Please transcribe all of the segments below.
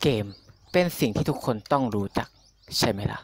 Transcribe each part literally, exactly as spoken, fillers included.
เกมเป็นสิ่งที่ทุกคนต้องรู้จักใช่ไหมล่ะ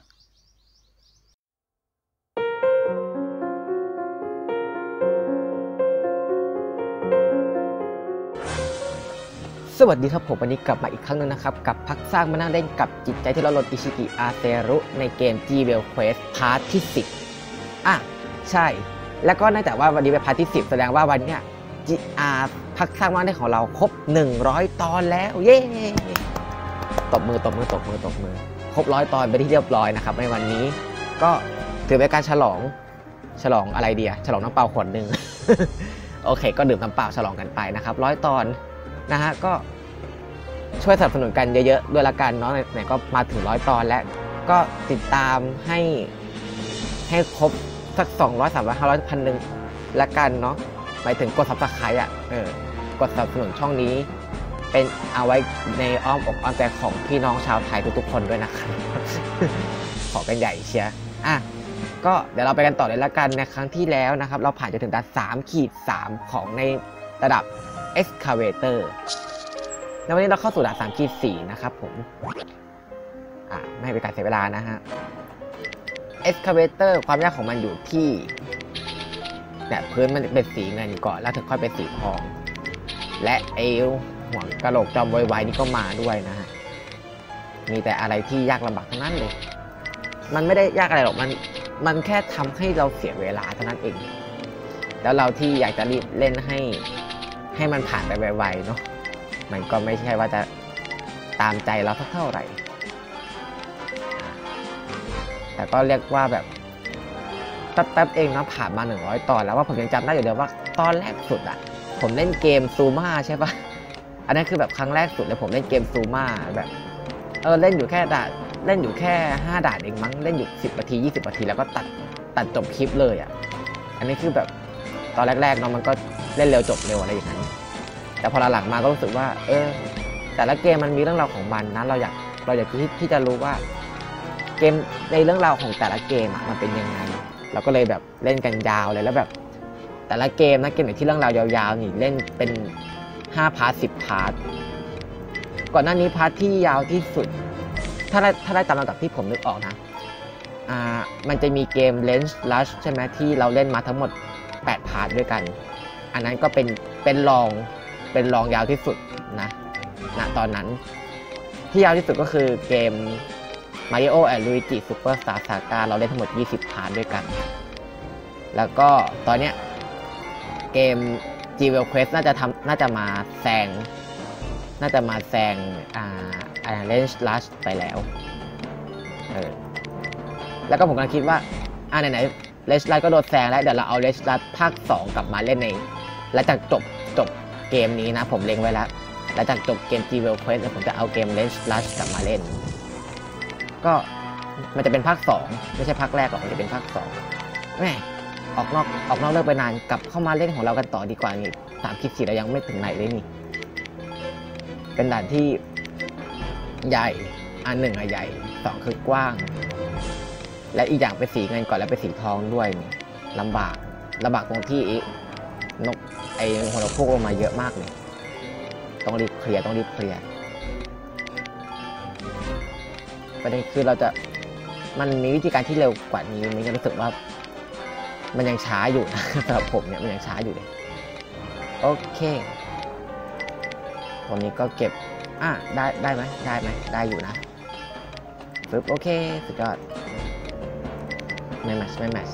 สวัสดีครับผมวันนี้กลับมาอีกครั้งนึงนะครับกับพักสร้างมานั่งเล่นกับจิตใจที่เราลดอิชิกิอาเซรุในเกม Jewel Quest พาร์ทที่สิบอ่ะใช่แล้วก็เนื่องจากว่าวันนี้เป็นพาร์ทที่สิบแสดงว่าวันเนี้ยจิอาพักสร้างมาได้ของเราครบหนึ่งร้อยตอนแล้วเย้ตบมือตบมือตบมือตบมือครบร้อยตอนไปที่เรียบร้อยนะครับในวันนี้ก็ถือเป็นการฉลองฉลองอะไรดีอะฉลองน้ำเปล่าขวดหนึ่ง โอเคก็ดื่มน้ำเปล่าฉลองกันไปนะครับร้อยตอนนะฮะก็ช่วยสนับสนุนกันเยอะๆด้วยละกันเนาะไหนๆก็มาถึงร้อยตอนแล้วก็ติดตามให้ให้ครบสักสองร้อยสามร้อยห้าร้อยพันหนึ่งละกันเนาะหมายถึงกดซับสไครต์อ่ะเออกดสนับสนุนช่องนี้เป็นเอาไว้ในอ้อมอกอ้อมใจของพี่น้องชาวไทยทุกๆคนด้วยนะครับ ขอกันใหญ่เชียร์อ่ะก็เดี๋ยวเราไปกันต่อเลยละกันในครั้งที่แล้วนะครับเราผ่านจนถึงด่านสามขีดสามของในระดับ Excavator ในวันนี้เราเข้าสู่ด่านสามขีดสี่นะครับผมอ่ะไม่ให้เป็นการเสียเวลานะฮะ Excavator ความยากของมันอยู่ที่เนี่ยพื้นมันเป็นสีเงินก่อนแล้วถึงค่อยเป็นสีทองและเอวหัวกะโหลกจอมไวๆนี่ก็มาด้วยนะฮะมีแต่อะไรที่ยากลำบากทั้งนั้นเลยมันไม่ได้ยากอะไรหรอกมันมันแค่ทำให้เราเสียเวลาเท่านั้นเองแล้วเราที่อยากจะรีบเล่นให้ให้มันผ่านไปไวๆเนาะมันก็ไม่ใช่ว่าจะตามใจเราเท่าไหร่แต่ก็เรียกว่าแบบแป๊บๆเองนะผ่านมาหนึ่งร้อยตอนแล้วว่าผมยังจำได้อยู่เลยว่าตอนแรกสุดอ่ะผมเล่นเกมซูมาใช่ปะอันนั้นคือแบบครั้งแรกสุดเลยผมเล่นเกมซูมาแบบเออเล่นอยู่แค่ด่านเล่นอยู่แค่ห้าด่านเองมั้งเล่นอยู่สิบนาทียี่สิบนาทีแล้วก็ตัดตัดจบคลิปเลยอ่ะอันนี้คือแบบตอนแรกๆเนาะมันก็เล่นเร็วจบเร็วอะไรอย่างนั้นแต่พอหลังๆมาก็รู้สึกว่าเออแต่ละเกมมันมีเรื่องราวของมันนะเราอยากเราอยากที่ที่จะรู้ว่าเกมในเรื่องราวของแต่ละเกมมันเป็นยังไงเราก็เลยแบบเล่นกันยาวเลยแล้วแบบแต่ละเกมนะเกมไหนที่เรื่องราวยาวๆนี่เล่นเป็นห้าพาร์ทสิบพาร์ทก่อนหน้านี้พาร์ทที่ยาวที่สุดถ้าได้ถ้าได้ตามลำดับที่ผมนึกออกนะอ่ามันจะมีเกม Lens Rush ใช่ไหมที่เราเล่นมาทั้งหมดแปดพาร์ทด้วยกันอันนั้นก็เป็นเป็นรองเป็นรองยาวที่สุดนะณตอนนั้นที่ยาวที่สุดก็คือเกม Mario and Luigi Superstar Saga เราเล่นทั้งหมดยี่สิบพาร์ทด้วยกันแล้วก็ตอนเนี้ยเกม Jewel Quest น่าจะทำน่าจะมาแซงน่าจะมาแซงอ่าอ่า Lens Rush ไปแล้วเออแล้วก็ผมกำลังคิดว่าอ่าไหนๆ Lens Rush ก็โดนแซงแล้วเดี๋ยวเราเอา Lens Rush ภาคสองกลับมาเล่นในแล้วจากจบจบเกมนี้นะผมเล็งไว้แล้วแล้วจากจบเกม Jewel Quest ผมจะเอาเกม Lens Rush กลับมาเล่นก็มันจะเป็นภาคสองไม่ใช่ภาคแรกหรอกมันจะเป็นภาคสองแม่ออกนอกออกนอกเรื่องไปนานกลับเข้ามาเล่นของเรากันต่อดีกว่านี่สามคลิปสี่เรายังไม่ถึงไหนเลยนี่เป็นด่านที่ใหญ่อันหนึ่งอะใหญ่สองคือกว้างและอีกอย่างเป็นสีเงินก่อนแล้วเป็นสีทองด้วยนี่ลำบากลำบากตรงที่นกไอหัวนกพวกลงมาเยอะมากเลยต้องรีบเคลียร์ต้องรีบเคลียร์ประเด็นคือเราจะมันมีวิธีการที่เร็วกว่านี้มันยังรู้สึกว่ามันยังช้าอยู่นะสำหรับผมเนี่ยมันยังช้าอยู่เลยโอเควันนี้ก็เก็บอ่ะได้ได้ไหมได้ไหมได้อยู่นะปึ๊บโอเคสุดยอดไม่แมชไม่แมช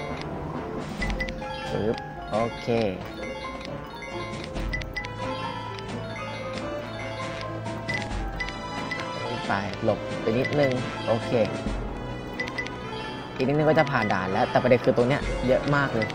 ปึ๊บโอเคไปหลบไปนิดนึงโอเคอีกนิดนึงก็จะผ่านด่านแล้วแต่ประเด็นคือตัวเนี้ยเยอะมากเลย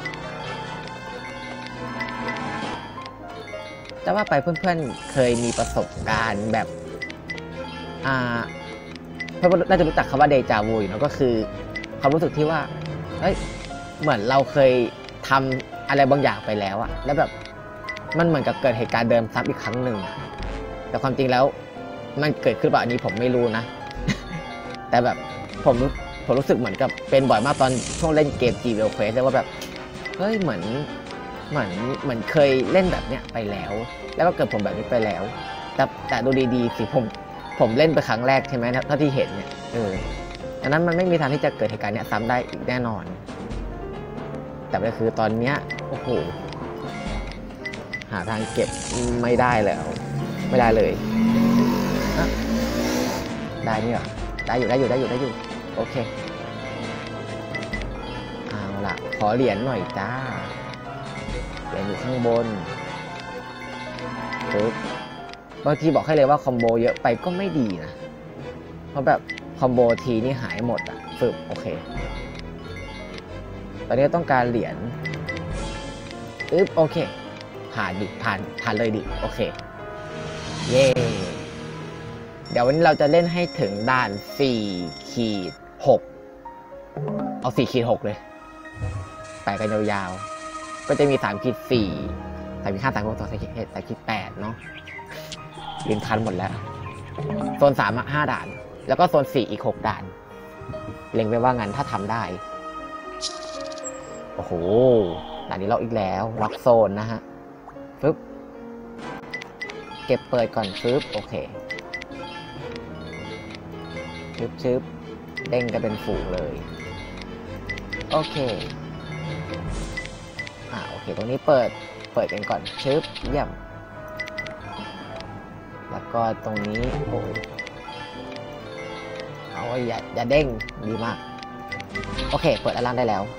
แต่ว่าไปเพื่อนๆเคยมีประสบการณ์แบบอ่าเพื่อนๆน่าจะรู้จักคำว่าเดจาวูอยู่นะก็คือความรู้สึกที่ว่าเฮ้ยเหมือนเราเคยทำอะไรบางอย่างไปแล้วอะแล้วแบบมันเหมือนกับเกิดเหตุการณ์เดิมซ้ำอีกครั้งหนึ่งแต่ความจริงแล้วมันเกิดขึ้นแบบนี้ผมไม่รู้นะ แต่แบบผมผมรู้สึกเหมือนกับเป็นบ่อยมากตอนช่วงเล่นเกม Jewel Quest เลยว่าแบบเฮ้ยเหมือนเหมือนเหมือนเคยเล่นแบบเนี้ยไปแล้วแล้วก็เกิดผมแบบนี้ไปแล้วแต่แต่ดูดีๆสิผมผผมเล่นไปครั้งแรกใช่ไหมเท่าที่เห็นเนี่ยเออดังนั้นมันไม่มีทางที่จะเกิดเหตุการณ์เนี้ยซ้ำได้อีกแน่นอนแต่ก็คือตอนเนี้ยโอ้โหหาทางเก็บไม่ได้แล้วไม่ได้เลยได้นี่เหรอได้อยู่ได้อยู่ได้อยู่ได้อยู่โอเคเอาล่ะขอเหรียญหน่อยจ้าเหรียญอยู่ข้างบนปึ๊บบางทีบอกให้เลยว่าคอมโบเยอะไปก็ไม่ดีนะเพราะแบบคอมโบทีนี่หายหมดอ่ะฝึกโอเคตอนนี้ต้องการเหรียญอึ๊บโอเคผ่านดิผ่านผ่านเลยดิโอเคเย้เดี๋ยววันนี้เราจะเล่นให้ถึงด่านสี่ขีดหกเอาสี่ขีดหกเลยไปกันยาวๆก็จะมีสามขีดสี่สามขีดห้าสามขีดหกสามขีดเจ็ดสามขีดแปดเนาะยืนคันหมดแล้วโซนสามห้าด่านแล้วก็โซนสี่อีกหกด่านเล็งไว้ว่างั้นถ้าทำได้โอ้โหด่านนี้เราอีกแล้วล็อกโซนนะฮะฟึบเก็บเปิดก่อนฟึบโอเคชึบชึบเด้งกันเป็นฝูงเลยโอเคอ่าโอเคตรงนี้เปิดเปิดกันก่อนชึบเยี่ยมแล้วก็ตรงนี้โอ้ยเอาไว้อย่าอย่าเด้งดีมากโอเคเปิดด้านล่างได้แล้ว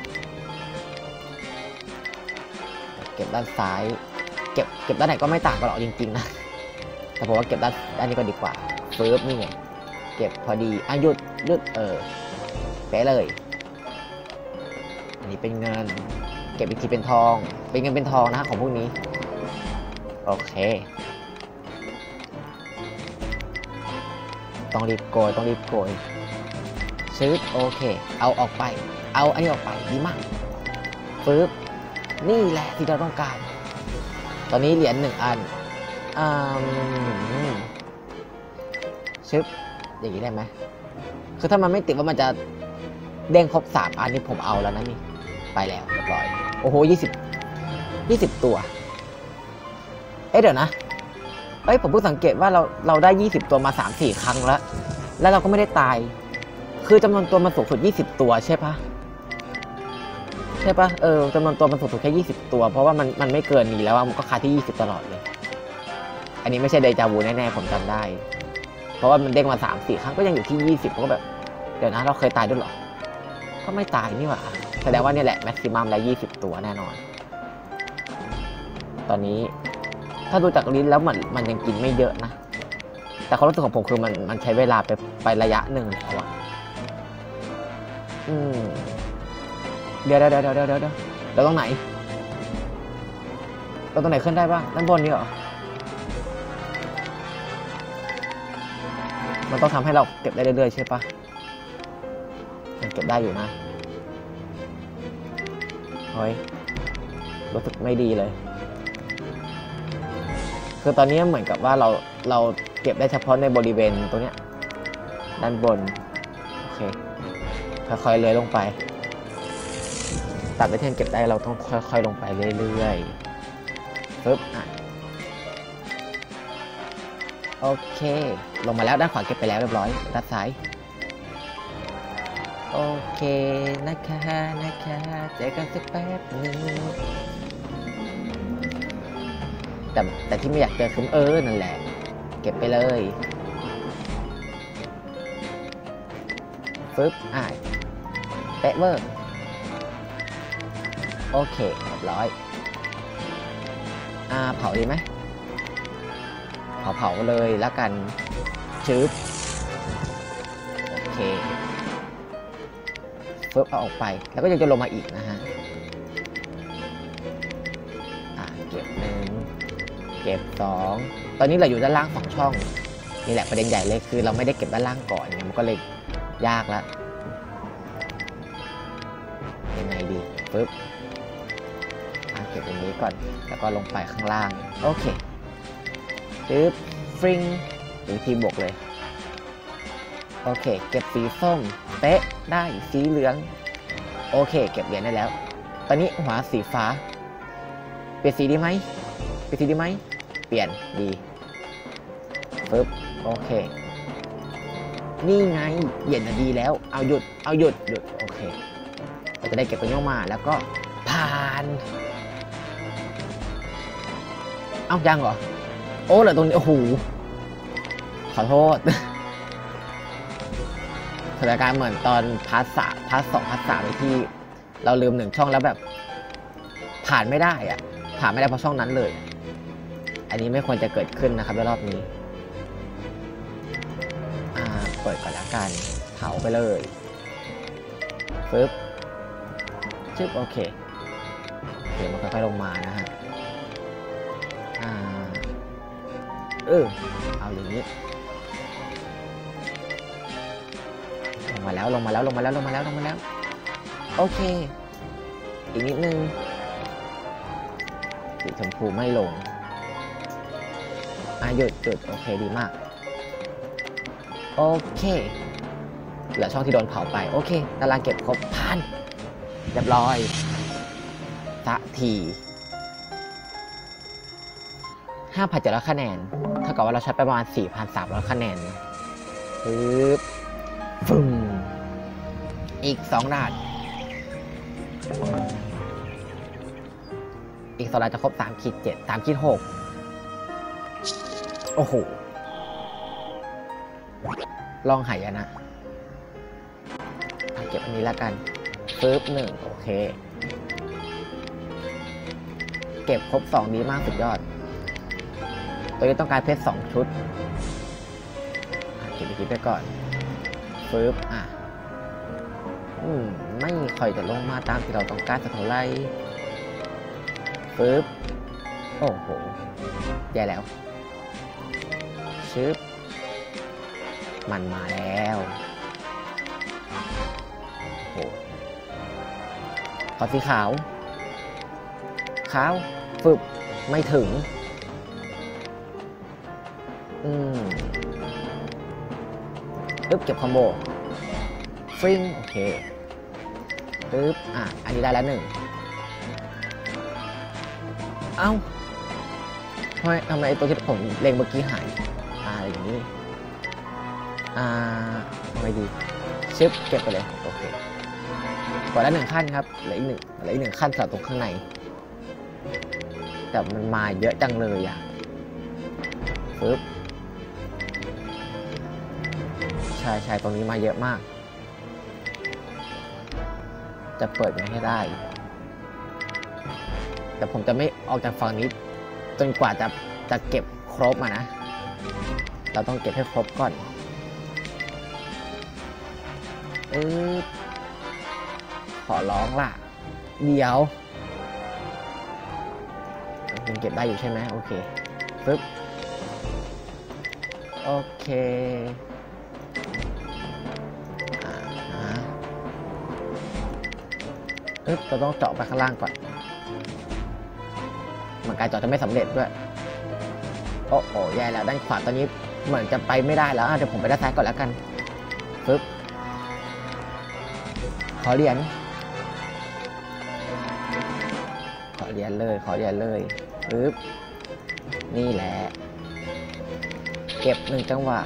เก็บด้านซ้ายเก็บเก็บด้านไหนก็ไม่ต่างกันหรอกจริงๆนะแต่ผมว่าเก็บด้านด้านนี้ก็ดีกว่าเฟิร์ฟนี่ไงเก็บพอดีอ่ะหยุดหยุดเออเป๊ะเลยอันนี้เป็นเงินเก็บอีกทีเป็นทองเป็นเงินเป็นทองนะของพวกนี้โอเคต้องรีบโกยต้องรีบโกยชืดโอเคเอาออกไปเอาอันนี้ออกไปดีมากปึ๊บนี่แหละที่เราต้องการตอนนี้เหรียญหนึ่งอันอืมชึบอย่างนี้ได้ไหมคือถ้ามันไม่ติดว่ามันจะเด้งครบสามอันนี้ผมเอาแล้วนะนี่ไปแล้วเรียบร้อยโอ้โหยี่สิบยี่สิบตัวเอ๊ะเดี๋ยวนะเอ้ยผมเพิ่งสังเกตว่าเราเราได้ยี่สิบตัวมา สามสี่ ครั้งแล้วแล้วเราก็ไม่ได้ตายคือจำนวนตัวมันสูงสุดยี่สิบตัวใช่ปะใช่ปะเออจำนวนตัวมันสูงสุดแค่ยี่สิบตัวเพราะว่ามันมันไม่เกินนี้แล้วมันก็คาที่ยี่สิบตลอดเลยอันนี้ไม่ใช่เดจาวูแน่ๆผมจำได้เพราะว่ามันเด้งมา สามสี่ ครั้งก็ยังอยู่ที่ยี่สิบก็แบบเดี๋ยวนะเราเคยตายด้วยหรอก็ไม่ตายนี่หว่าแสดงว่านี่แหละแม็กซิมัมแล้วยี่สิบตัวแน่นอนตอนนี้ถ้าดูจากลิ้นแล้วมันมันยังกินไม่เยอะนะแต่ความรู้สึกของผมคือมันมันใช้เวลาไปไประยะหนึ่งแล้วอะอืมเดี๋ยวเดี๋ยวเดี๋ยวเดี๋ยวเดี๋ยวเดี๋ยวเราตรงไหนเราตรงไหนขึ้นได้บ้างด้านบนนี่เหรอมันต้องทำให้เราเก็บได้เรื่อยๆใช่ปะมันเก็บได้อยู่นะเฮ้ยรู้สึกไม่ดีเลยคือตอนนี้เหมือนกับว่าเราเราเก็บได้เฉพาะในบริเวณตรงเนี้ยด้านบนโอเคค่อยๆเลื้อยลงไปตัดไอเทมเก็บได้เราต้องค่อยๆลงไปเรื่อยๆปึ๊บอ่ะโอเคลงมาแล้วด้านขวาเก็บไปแล้วเรียบร้อยด้านซ้ายโอเคนะคะนะคะเจอกันสักแป๊บนึงแต่แต่ที่ไม่อยากเจอคือเออนั่นแหละเก็บไปเลยปึ๊บอ่ะเป๊ะเวอร์โอเคเรียบร้อยอ่าเผาดีไหมเผาเผาเลยแล้วกันชืบโอเคปึ๊บเอาออกไปแล้วก็ยังจะลงมาอีกนะฮะอ่าเก็บหนึ่งเก็บสองตอนนี้เราอยู่ด้านล่างสองช่องนี่แหละประเด็นใหญ่เลยคือเราไม่ได้เก็บด้านล่างก่อนมันก็เลยยากแล้วยังไงดีปึ๊บเก็บตรงนี้ก่อนแล้วก็ลงไปข้างล่างโอเคปึ๊บฟริงหรือทีบวกเลยโอเคเก็บสีส้มเป๊ะได้สีเหลืองโอเคเก็บเหรียญได้แล้วตอนนี้หัวสีฟ้าเปลี่ยนสีดีไหมเปลี่ยนสีดีไหมเปลี่ยนดีปึ๊บโอเคนี่ไงเหยียดดีแล้วเอาหยุดเอาหยุดหยุดโอเคเราจะได้เก็บตัวนี้ออกมาแล้วก็ผ่านเอ้ายังเหรอโอ้เหลือตรงนี้โอ้โหขอโทษสถานการณ์เหมือนตอนพาร์ทสามพาร์ทสองพาร์ทสามที่เราลืมหนึ่งช่องแล้วแบบผ่านไม่ได้อะผ่านไม่ได้เพราะช่องนั้นเลยอันนี้ไม่ควรจะเกิดขึ้นนะครับในรอบนี้อ่าเปิดก่อนละกันเผาไปเลยปึ๊บชึบโอเคโอเคมันค่อยๆลงมานะฮะอ่าเออเอาอย่างนี้ลงมาแล้วลงมาแล้วลงมาแล้วลงมาแล้วลงมาแล้วโอเคอีกนิดนึงสีชมพูไม่ลงอ่ะหยุดหยุดโอเคดีมากโอเคเหลือช่องที่โดนเผาไปโอเคตารางเก็บครบผ่านเรียบร้อยสักทีห้าพันเจ็ดร้อยคะแนนเท่ากับว่าเราใช้ประมาณ สี่พันสามร้อย คะแนนปึ๊บฟึ่มอีกสองด่านอีกสองด่านจะครบสามขีดเจ็ด สามขีดหกโอ้โหลองหายนะเก็บอันนี้แล้วกันปึ๊บหนึ่งโอเคเก็บครบสองดีมากสุดยอดตัวนี้ต้องการเพชรสองชุดเก็บไปกินไปก่อนปึ๊บอ่ะอืมไม่ค่อยจะลงมาตามที่เราต้องการสักเท่าไหร่ปึ๊บโอ้โหแย่แล้วชึบมันมาแล้วโอ้ขอสีขาวขาวฟึบไม่ถึงอืมปึ๊บเก็บคอมโบฟริ้งโอเคปึ๊บอ่ะอันนี้ได้แล้วหนึ่งเอ้าทำไมทำไมตัวที่ผมเล็งเมื่อกี้หายอ่าอย่างนี้อ่าทำไมดีชิปเก็บไปเลยโอเคกดแล้วหนึ่งขั้นครับเหลืออีกหนึ่งเหลืออีกหนึ่งขั้นสำหรับตรงข้างในแต่มันมาเยอะจังเลยอ่ะปึ๊บใช่ใช่ตรงนี้มาเยอะมากจะเปิดยังไงให้ได้แต่ผมจะไม่ออกจากฝั่งนี้จนกว่าจะจะเก็บครบมานะเราต้องเก็บให้ครบก่อนเออขอร้องล่ะเดี๋ยวยังเก็บได้อยู่ใช่ไหมโอเคปึ๊บโอเคอ่าฮะเอ๊ะเราต้องเจาะไปข้างล่างก่อนมันการเจาะจะไม่สำเร็จด้วยโอ้โหแย่แล้วด้านขวาตอนนี้เหมือนจะไปไม่ได้แล้วเดี๋ยวผมไปด้านซ้ายก่อนแล้วกันปึ๊บขอเหรียญขอเหรียญเลยขอเหรียญเลยปึ๊บนี่แหละเก็บหนึ่งจังหวะ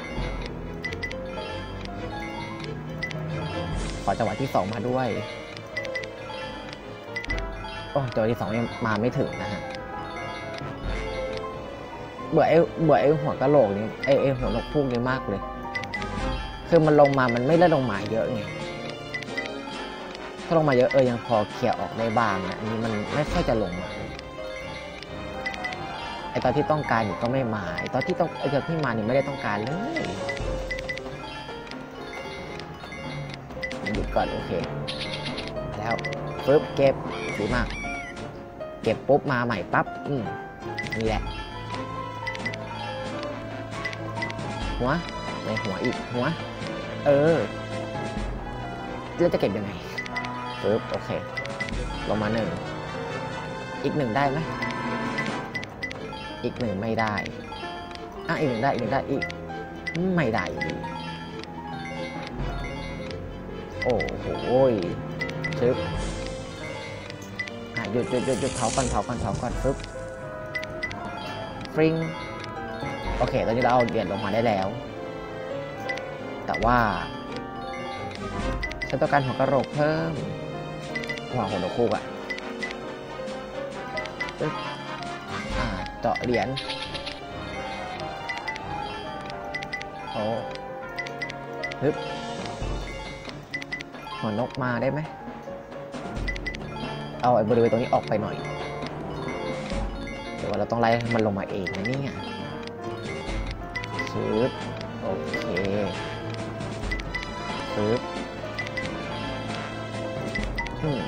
ขอจังหวะที่สองมาด้วยโอ้จังหวะที่สองยังมาไม่ถึงนะฮะเบื่อไอ้เบื่อไอ้หัวกะโหลกนี่ไอ้ไอ้หัวนกพูกนี่มากเลยคือมันลงมามันไม่ได้ลงมาเยอะไงถ้าลงมาเยอะเออยังพอเคลียร์ออกได้บ้างนะอันนี้มันไม่ค่อยจะลงมาไอตอนที่ต้องการอยู่ก็ไม่มาไอตอนที่ต้องไอตอนที่มานี่ไม่ได้ต้องการเลยหยุดก่อนโอเคมาแล้วปึ๊บเก็บดีมากเก็บปุ๊บมาใหม่ปั๊บอืมนี่แหละหัวในหัวอีกหัวเออแล้วจะเก็บยังไงปึ๊บโอเคลงมาหนึ่งอีกหนึ่งได้ไหมอีกหนึ่งไม่ได้อ่ะอีกหนึ่งได้อีกหนึ่งได้อีกไม่ได้อยู่ดีโอ้โหชึบอ่ะหยุดหยุดหยุดหยุดเผาก่อนเผาก่อนเผาก่อนปึ๊บฟริ้งโอเคตอนนี้เราเอาเหรียญลงมาได้แล้วแต่ว่าฉันต้องการหัวกระโหลกเพิ่มหัวหัวโนคุกอะอ่าเจาะเหรียญโอ้ฮึบหัวนกมาได้ไหมเอาไอ้บริเวณตรงนี้ออกไปหน่อยเดี๋ยวเราต้องไล่มันลงมาเองนะเนี่ยชืบโอเคชืบอืม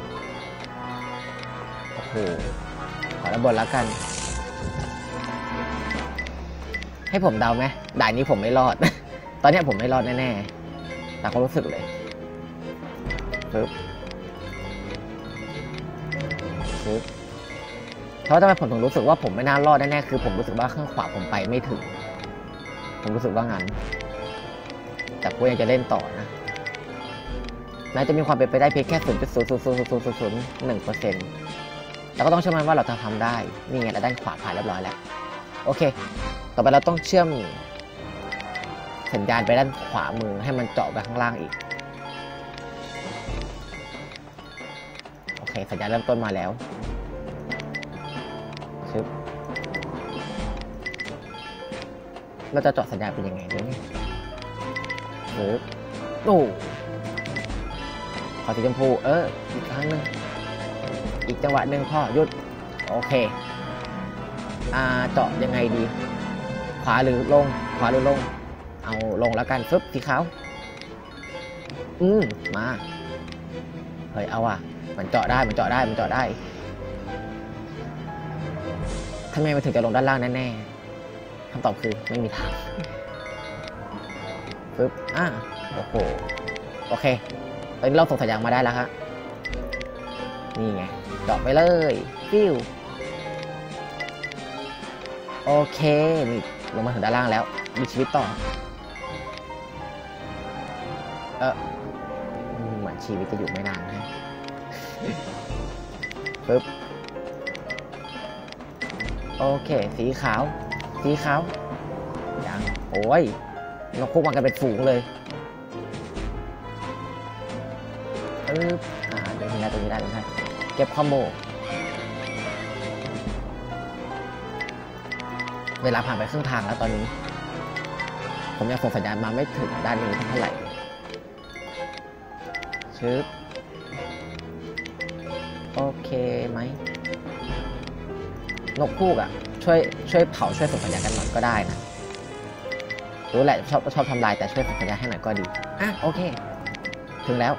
โอ้โหขอระเบิดแล้วกันให้ผมเดาไหมด่านนี้ผมไม่รอด ตอนนี้ผมไม่รอดแน่ๆแต่ก็รู้สึกเลยปึ๊บปึ๊บเพราะทำไมผมถึงรู้สึกว่าผมไม่น่ารอดแน่ๆคือผมรู้สึกว่าข้างขวาผมไปไม่ถึงผมรู้สึกว่างั้นแต่กูยังจะเล่นต่อนะน่าจะมีความเป็นไปได้เพียงแค่ ศูนย์จุดศูนย์ศูนย์ศูนย์ศูนย์ศูนย์หนึ่งเปอร์เซ็นต์ แล้วก็ต้องเชื่อมั่นว่าเราจะทำได้นี่ไงเราด้านขวาผ่านเรียบร้อยแล้วโอเคต่อไปเราต้องเชื่อมสัญญาณไปด้านขวามือให้มันเจาะไปข้างล่างอีกโอเคสัญญาณเริ่มต้นมาแล้วชึบเราจะเจาะสัญญาณเป็นยังไงเนี่ยชึบโอ้ขอสีชมพูเอออีกครั้งหนึ่งอีกจังหวะหนึ่งพ่อหยุดโอเคอ่าเจาะยังไงดีขวาหรือลงขวาหรือลงเอาลงแล้วกันฟึบสีขาวอืมมาเฮ้ยเอาอ่ะมันเจาะได้มันเจาะได้มันเจาะได้ทำไมมันถึงจะลงด้านล่างแน่ๆคำตอบคือไม่มีทางฟึบอ่ะโอ้โหโอเคตอนนี้เราส่งสัญญาณมาได้แล้วฮะนี่ไงเจาะไปเลยฟิวโอเคนี่ลงมาถึงด้านล่างแล้วมีชีวิตต่อเออเหมือนชีวิตจะอยู่ไม่นานนะปึ๊บโอเคสีขาวสีขาวยังโอ้ยนกพวกมันกันเป็นฝูงเลยปึ๊บอ่าเดี๋ยวนี้ได้ตรงนี้ได้ตรงนี้เก็บคอมโบเวลาผ่านไปครึ่งทางแล้วตอนนี้ผมยังส่งสัญญาณมาไม่ถึงด้านนี้เท่าไหร่ชึบโอเคไหมนกคู่อ่ะช่วยช่วยเผาช่วยส่งสัญญาณกันหน่อยก็ได้นะรู้แหละชอบชอบทำลายแต่ช่วยส่งสัญญาณให้หน่อยก็ดีอ่ะโอเคถึงแล้ว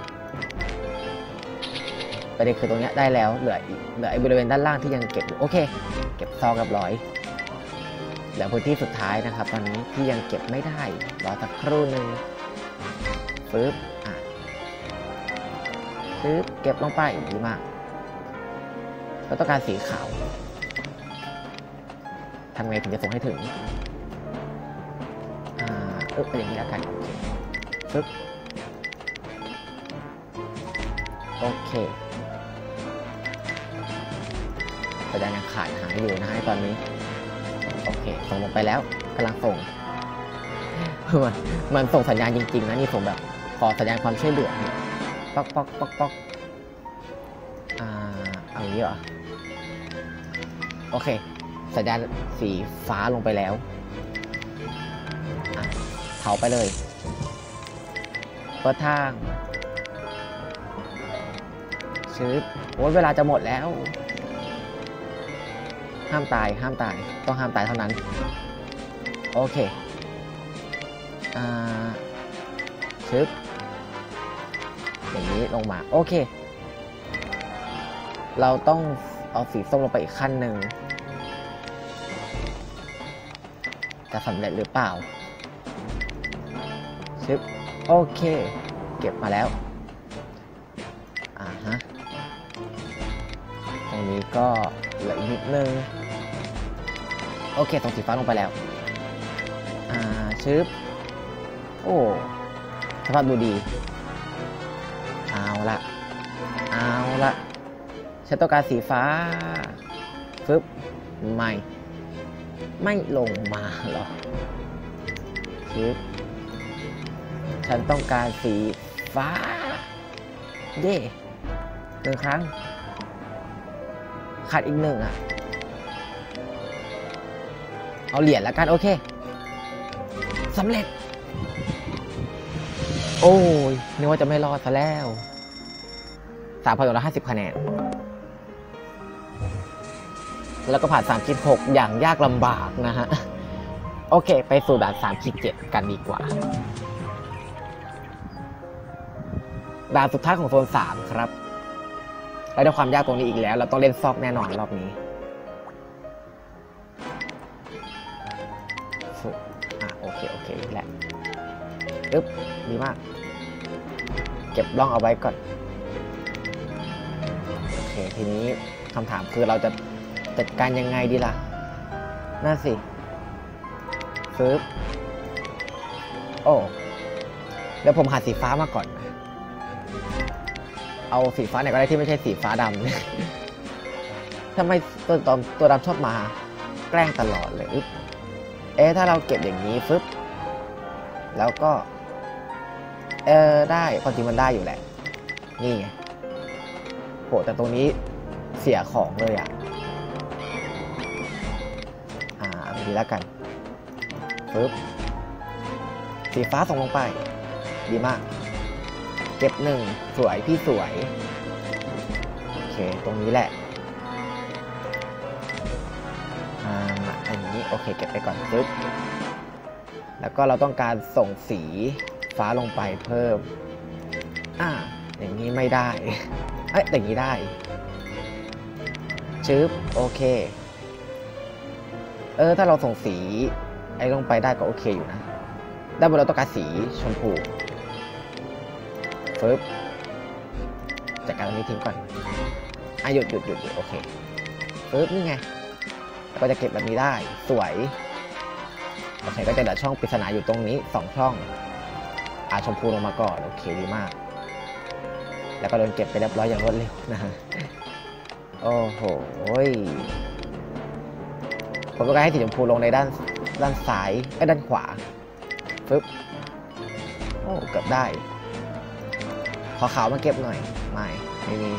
ประเด็นคือตรงนี้ได้แล้วเหลืออีกเหลือไอ้บริเวณด้านล่างที่ยังเก็บอยู่โอเคเก็บซองกับร้อยเหลือพื้นที่สุดท้ายนะครับตอนนี้ที่ยังเก็บไม่ได้รอสักครู่หนึ่งปึ๊บอ่ะปึ๊บเก็บลงไปดีมากเราต้องการสีขาวทำไงถึงจะส่งให้ถึงอ่าเออเป็นอย่างนี้แล้วกันโอเคปึ๊บโอเคสัญญาณยังขาดหายอยู่นะฮะตอนนี้โอเคส่งลงไปแล้วกำลังส่งมันมันส่งสัญญาณจริงๆนะนี่ผมแบบขอสัญญาณความช่วยเหลือป๊อกป๊อกป๊อกป๊อกอ่าเอาอย่างนี้เหรอโอเคสัญญาณสีฟ้าลงไปแล้วอ่ะเผาไปเลยเปิดทางชืบโอ้ยเวลาจะหมดแล้วห้ามตายห้ามตายต้องห้ามตายเท่านั้นโอเคอ่าชึบอย่างนี้ลงมาโอเคเราต้องเอาสีส้มลงไปอีกขั้นหนึ่งจะสำเร็จหรือเปล่าชึบโอเคเก็บมาแล้วอ่าฮะตรงนี้ก็เหลืออีกนิดนึงโอเคตรงสีฟ้าลงไปแล้วอ่าชึบโอ้สภาพดูดีเอาละเอาละฉันต้องการสีฟ้าฟึบไม่ไม่ลงมาหรอชึบฉันต้องการสีฟ้าเย่หนึ่งครั้งขาดอีกหนึ่งอ่ะเอาเหรียญแล้วกันโอเคสำเร็จโอ้ยนึกว่าจะไม่รอดซะแล้วสามพันร้อยห้าสิบคะแนนแล้วก็ผ่านสามขีดหกอย่างยากลำบากนะฮะโอเคไปสู่ด่านสามขีดเจ็ดกันดีกว่าด่านสุดท้ายของโซนสามครับและด้วยความยากตรงนี้อีกแล้วเราต้องเล่นซอกแน่นอนรอบนี้อ่ะโอเคโอเคแหละอึ๊บดีมากเก็บร่องเอาไว้ก่อนโอเคทีนี้คำถามคือเราจะจัดการยังไงดีล่ะน่าสิปึ๊บโอ้เดี๋ยวผมหาสีฟ้ามาก่อนนะเอาสีฟ้าไหนก็ได้ที่ไม่ใช่สีฟ้าดำ ทำไมตัวตัวตัวดำชอบมาแกล้งตลอดเลยอึ๊บเอ๊ะถ้าเราเก็บอย่างนี้ฟึบแล้วก็เออได้ความจริงมันได้อยู่แหละนี่ไงโหแต่ตรงนี้เสียของเลยอ่ะอ่าเอาดีแล้วกันปึ๊บสีฟ้าส่งลงไปดีมากเก็บหนึ่งสวยพี่สวยโอเคตรงนี้แหละอ่าอันนี้โอเคเก็บไปก่อนปึ๊บแล้วก็เราต้องการส่งสีฟ้าลงไปเพิ่มอ่าอย่างนี้ไม่ได้เอ้ยอย่างนี้ได้ชึบโอเคเออถ้าเราส่งสีไอ้ลงไปได้ก็โอเคอยู่นะด้านบนเราต้องการสีชมพูฟึบจัดการตรงนี้ทิ้งก่อนอ่ะหยุดหยุดหยุดหยุดโอเคฟึบนี่ไงแล้วก็จะเก็บแบบนี้ได้สวยโอเคก็จะเหลือช่องปริศนาอยู่ตรงนี้สองช่องอ่ะชมพูลงมาก่อนโอเคดีมากแล้วก็โดนเก็บไปเรียบร้อยอย่างรวดเร็วนะฮะโอ้โหผมต้องการให้สีชมพูลงในด้านด้านซ้ายไอ้ด้านขวาฟึบโอ้เกือบได้ขอขาวมาเก็บหน่อยไม่ไม่มี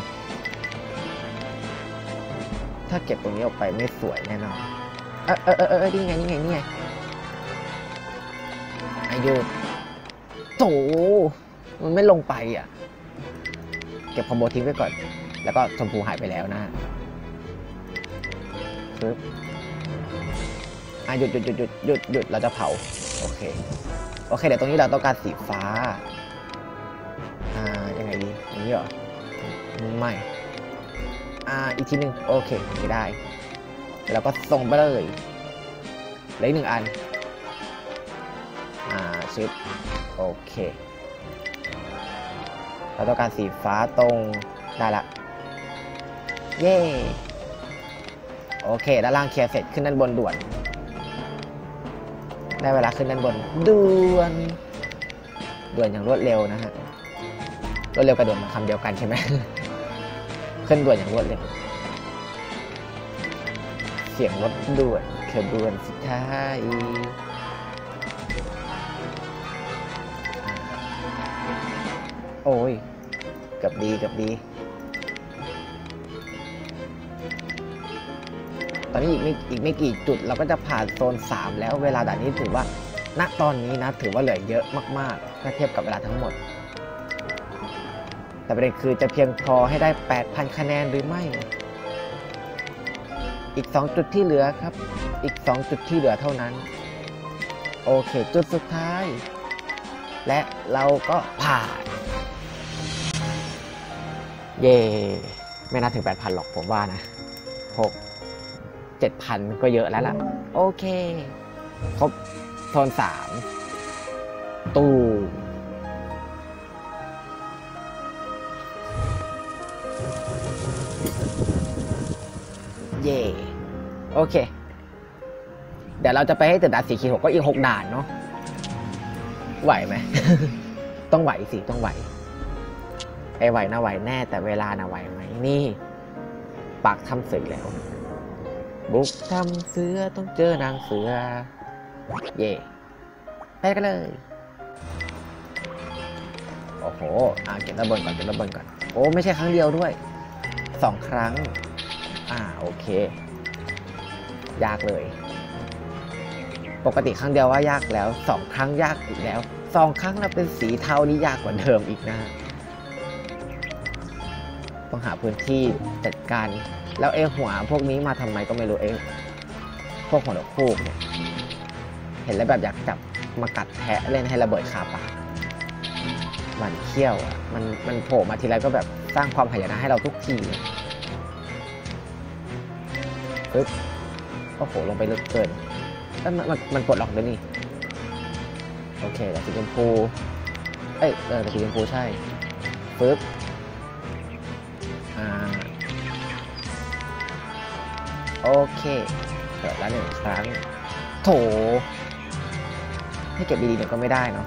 ถ้าเก็บตรงนี้ออกไปไม่สวยแน่นอนเออเออเออเออนี่ไงนี่ไงนี่ไงอายุโถมันไม่ลงไปอ่ะเก็บคอมโบทิ้งไว้ก่อนแล้วก็ชมพูหายไปแล้วนะปึ๊บอ่ะหยุดหยุดหยุดหยุดหยุดหยุดเราจะเผาโอเคโอเคเดี๋ยวตรงนี้เราต้องการสีฟ้าอ่ายังไงดีอย่างนี้เหรอไม่อ่าอีกทีหนึ่งโอเคไม่ได้แล้วก็ส่งไปเลยเหลืออีกหนึ่งอันอ่าชิปโอเคเราต้องการสีฟ้าตรงได้ละเย้โอเคด้านล่างเคลียร์เสร็จขึ้นด้านบนด่วนได้เวลาขึ้นด้านบนด่วนด่วนอย่างรวดเร็วนะฮะรวดเร็วกับด่วนมันคำเดียวกันใช่ไหม ขึ้นด่วนอย่างรวดเร็วเสียงรถด่วนขบวนสุดท้ายโอ้ยกับดีกับดีตอนนี้อีกไม่อีกไม่กี่จุดเราก็จะผ่านโซนสามแล้วเวลาด่านนี้ถือว่าณตอนนี้นะถือว่าเหลือเยอะมากๆถ้าเทียบกับเวลาทั้งหมดแต่ประเด็นคือจะเพียงพอให้ได้ แปดพัน คะแนนหรือไม่อีกสองจุดที่เหลือครับอีกสองจุดที่เหลือเท่านั้นโอเคจุดสุดท้ายและเราก็ผ่านเย่ไม่น่าถึง แปดพัน หรอกผมว่านะหก เจ็ดพัน ก็เยอะแล้วล่ะโอเคครบโซนสามตู้เย่โอเคเดี๋ยวเราจะไปให้ถึงด่านสี่ขีดหกก็อีกหกด่านเนาะไหวไหม ต้องไหวสิต้องไหวไอไหวนะไหวแน่แต่เวลานะไหวไหมนี่ปากทำเสือแล้วบุกทำเสือต้องเจอนางเสือเย่ไปกันเลยโอ้โหอ่าเก็บระเบิดก่อนเก็บระเบิดก่อนโอ้ไม่ใช่ครั้งเดียวด้วยสองครั้งอ่าโอเคยากเลยปกติครั้งเดียวว่ายากแล้วสองครั้งยากอีกแล้วสองครั้งแล้วเป็นสีเทานี่ยากกว่าเดิมอีกนะต้องหาพื้นที่จัดการแล้วเอหัวพวกนี้มาทำไมก็ไม่รู้เองพวกหัวนกฮูกเนี่ยเห็นแล้วแบบอยากจับมากัดแทะเล่นให้ระเบิดคาปากมันเขี้ยวอ่ะมันมันโผล่มาทีไรก็แบบสร้างความหายนะให้เราทุกทีปึ๊บโอ้โหลงไปลึกเกินแล้วมันมันปลดล็อกด้วยนี่โอเคแต่สีชมพูเอ้ยเออแต่สีชมพูใช่ปึ๊บอ่าโอเคเปิดแล้วหนึ่งครั้งโถให้เก็บดีๆเดี๋ยวก็ไม่ได้เนาะ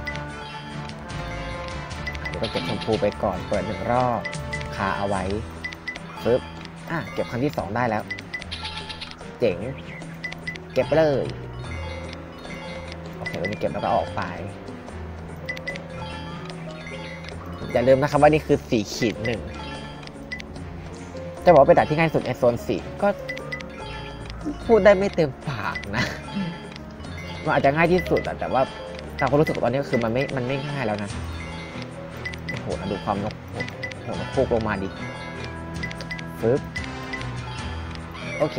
เดี๋ยวก็เก็บชมพูไปก่อนเปิดหนึ่งรอบคาเอาไว้ปึ๊บอ่ะเก็บครั้งที่สองได้แล้วเจ๋งเก็บไปเลยโอเควันนี้เก็บแล้วก็ออกไปอย่าลืมนะครับว่านี่คือสี่ขีดหนึ่งจะบอกว่าเป็นด่านที่ง่ายสุดในโซนสี่ก็พูดได้ไม่เต็มปากนะมันอาจจะง่ายที่สุดแต่ว่าตามความรู้สึกตอนนี้ก็คือมันไม่มันไม่ง่ายแล้วนะโอ้โหดูความนกโหนกคูกลงมาดิฟึบโอเค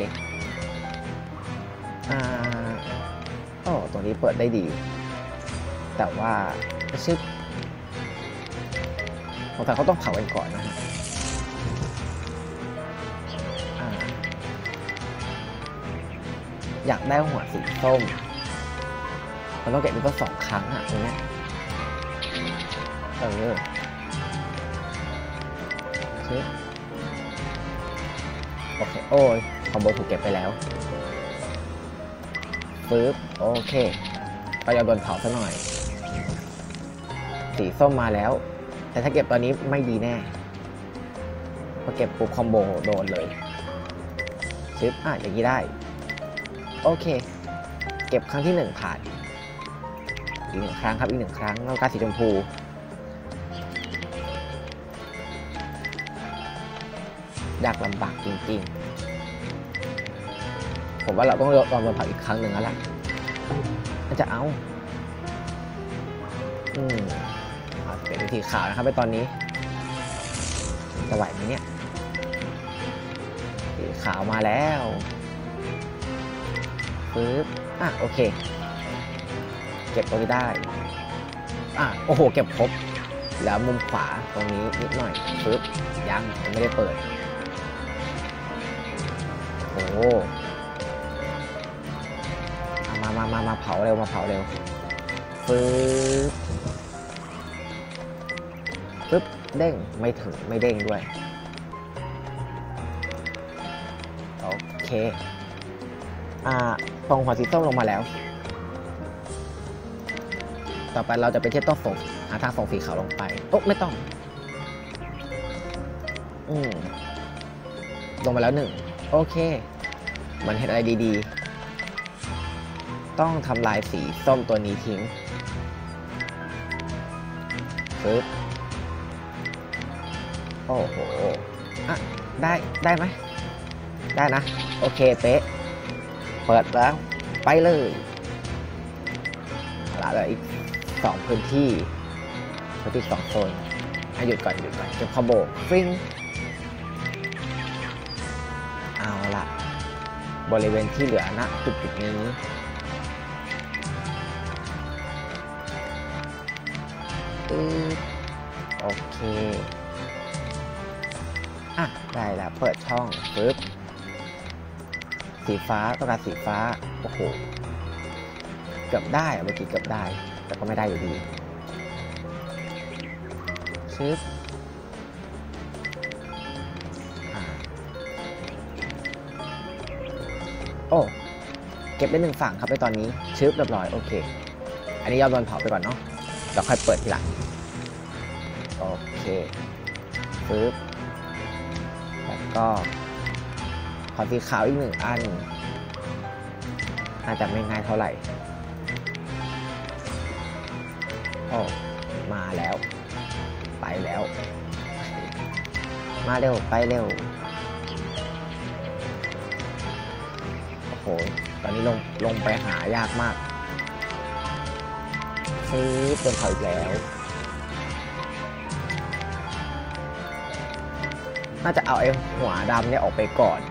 อ่าโอ้ตรงนี้เปิดได้ดีแต่ว่าชึบผมแต่เขาต้องเผากันก่อนนะฮะอยากได้หัวสีส้มมันต้องเก็บเป็นตัวสองครั้งอ่ะตรงนี้เออโอเคโอ้ยคอมโบถูกเก็บไปแล้วปึ๊บโอเคก็จะโดนเผาซะหน่อยสีส้มมาแล้วแต่ถ้าเก็บตอนนี้ไม่ดีแน่พอเก็บปุ๊บคอมโบโดนเลยชึบอ่ะอย่างนี้ได้โอเคเก็บครั้งที่หนึ่งผ่านอีกหนึ่งครั้งครับอีกหนึ่งครั้งแล้วการสีชมพูยากลำบากจริงๆผมว่าเราต้องลองโดนเผาอีกครั้งหนึ่งแล้วแหละมันจะเอาอืมเป็นวิธีขาวนะครับไปตอนนี้จะไหวไหมเนี่ยสีขาวมาแล้วปึ๊บอ่ะโอเคเก็บตรงนี้ได้อ่ะโอ้โหเก็บครบแล้วมุมขวาตรงนี้นิดหน่อยปึ๊บยังยังไม่ได้เปิดโอ้มามามามาเผาเร็วมาเผาเร็วปึ๊บปึ๊บเด้งไม่ถึงไม่เด้งด้วยโอเคอ่าตรงหัวสีส้มลงมาแล้วต่อไปเราจะไปที่ต้องส่งหาทางส่งสีขาวลงไปโอ๊ะไม่ต้องอืมลงมาแล้วหนึ่งโอเคมันเห็นอะไรดีๆต้องทำลายสีส้มตัวนี้ทิ้งปึ๊บโอ้โหอ่ะได้ได้ไหมได้นะโอเคเป๊ะเปิดแล้วไปเลยละเหลืออีกสองพื้นที่พื้นที่สองโซนให้หยุดก่อนหยุดก่อนเก็บคอมโบฟิงเอาละบริเวณที่เหลือณจุดจุดนี้โอเคอ่ะได้แล้วเปิดช่องปึ๊บสีฟ้าต้องการสีฟ้าโอ้โหเกือบได้เมื่อกี้เกือบได้แต่ก็ไม่ได้อยู่ดีชึบโอ้เก็บได้หนึ่งฝั่งครับไปตอนนี้ชึบเรียบร้อยโอเคอันนี้ยอมโดนเผาไปก่อนเนาะแล้วค่อยเปิดทีหลังโอเคปึ๊บแล้วก็ขอสีขาวอีกหนึ่งอันน่าจะไม่ง่ายเท่าไหร่โอ้มาแล้วไปแล้วมาเร็วไปเร็วโอ้โหตอนนี้ลงลงไปหายากมากซื้อเป็นเขาอีกแล้วน่าจะเอาไอ้หัวดำเนี่ยออกไปก่อน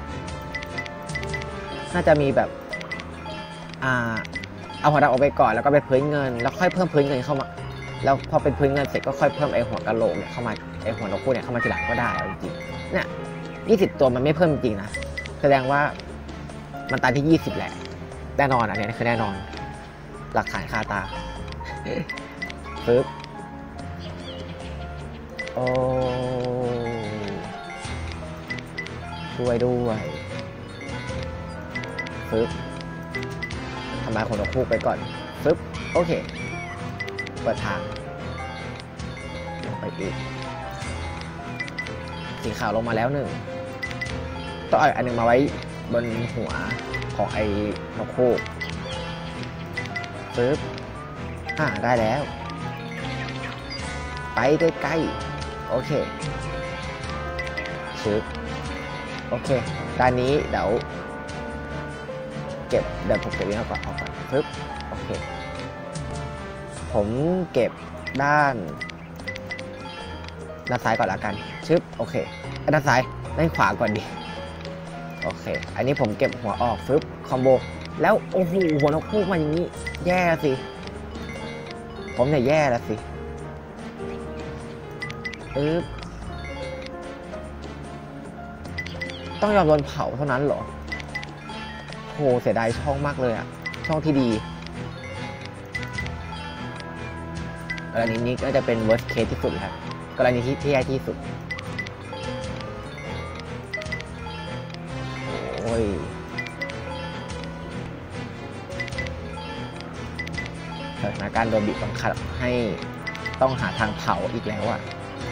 น่าจะมีแบบอ่าเอาหัวดำออกไปก่อนแล้วก็ไปพื้นเงินแล้วค่อยเพิ่มพื้นเงินเข้ามาแล้วพอเป็นพื้นเงินเสร็จก็ค่อยเพิ่มไอ้หัวกะโหลกเนี่ยเข้ามาไอ้หัวนกคู่เนี่ยเข้ามาทีหลังก็ได้จริงๆเนี่ยยี่สิบตัวมันไม่เพิ่มจริงนะแสดงว่ามันตันที่ยี่สิบแหละแน่นอนอันนี้คือแน่นอนหลักฐานคาตาปึ๊บโอ้ช่วยด้วยปึ๊บทำลายคนนกคู่ไปก่อนปึ๊บโอเคเปิดทางลงไปอีกสีขาวลงมาแล้วหนึ่งต้องเอาอันหนึ่งมาไว้บนหัวของไอ้นกคู่ปึ๊บอ่าได้แล้วไปใกล้ๆโอเคชึบโอเคด้านนี้เดี๋ยวเก็บเดี๋ยวผมเก็บนี้เอาก่อนเอาก่อนปึ๊บโอเคผมเก็บด้านด้านซ้ายก่อนละกันชึบโอเคด้านซ้ายด้านขวาก่อนดิโอเคอันนี้ผมเก็บหัวออกฟึบคอมโบแล้วโอ้โหหัวนกคู่มาอย่างนี้แย่สิผมเนี่ยแย่แล้วสิปึ๊บต้องยอมโดนเผาเท่านั้นเหรอโหเสียดายช่องมากเลยอะช่องที่ดีกรณีนี้ก็จะเป็น worst case ที่สุดครับกรณีที่แย่ที่สุดโอ้ยสถานการณ์โดนบีบบังคับให้ต้องหาทางเผาอีกแล้วอะ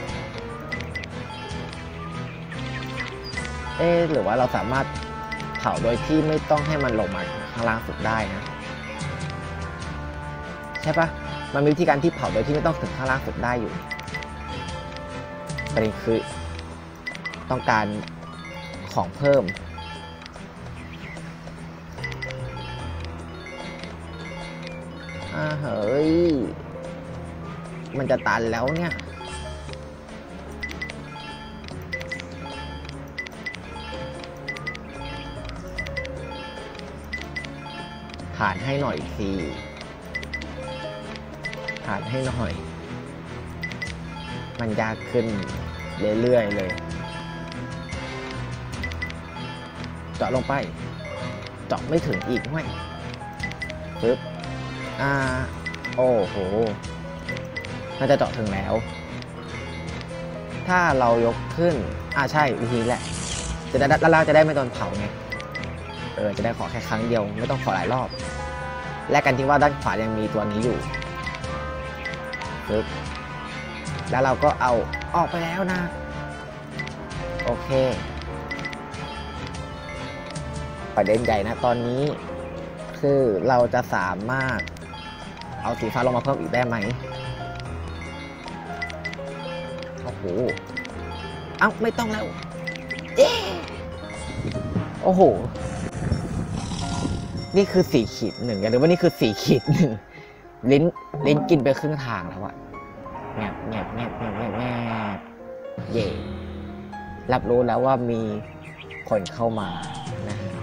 เอ๊ะหรือว่าเราสามารถเผาโดยที่ไม่ต้องให้มันลงมาข้างล่างสุดได้นะใช่ปะมันมีวิธีการที่เผาโดยที่ไม่ต้องถึงข้างล่างสุดได้อยู่ประเด็นคือต้องการของเพิ่มอ่าเฮ้ยมันจะตันแล้วเนี่ยผ่านให้หน่อยสิผ่านให้หน่อยมันยากขึ้นเรื่อยๆเลยเจาะลงไปเจาะไม่ถึงอีกไม่ปึ๊บอ่าโอ้โหน่าจะเจาะถึงแล้วถ้าเรายกขึ้นอ่าใช่วิธีแหละจะได้แล้วเราจะได้ไม่โดนเผาไงเออจะได้ขอแค่ครั้งเดียวไม่ต้องขอหลายรอบแลกกันที่ว่าด้านขวายังมีตัวนี้อยู่ปึ๊บแล้วเราก็เอาออกไปแล้วนะโอเคประเด็นใหญ่นะตอนนี้คือเราจะสามารถเอาสีฟ้าลงมาเพิ่มอีกได้ไหมโอ้โหเอ้าไม่ต้องแล้วเอ๊ะโอ้โหนี่คือสี่ขีดหนึ่งหรือว่านี่คือสี่ขีดหนึ่งลิ้นลิ้นกินไปครึ่งทางแล้วอะแงบแงบแงบแงบแงบแงบเย่รับรู้แล้วว่ามีคนเข้ามานะฮะ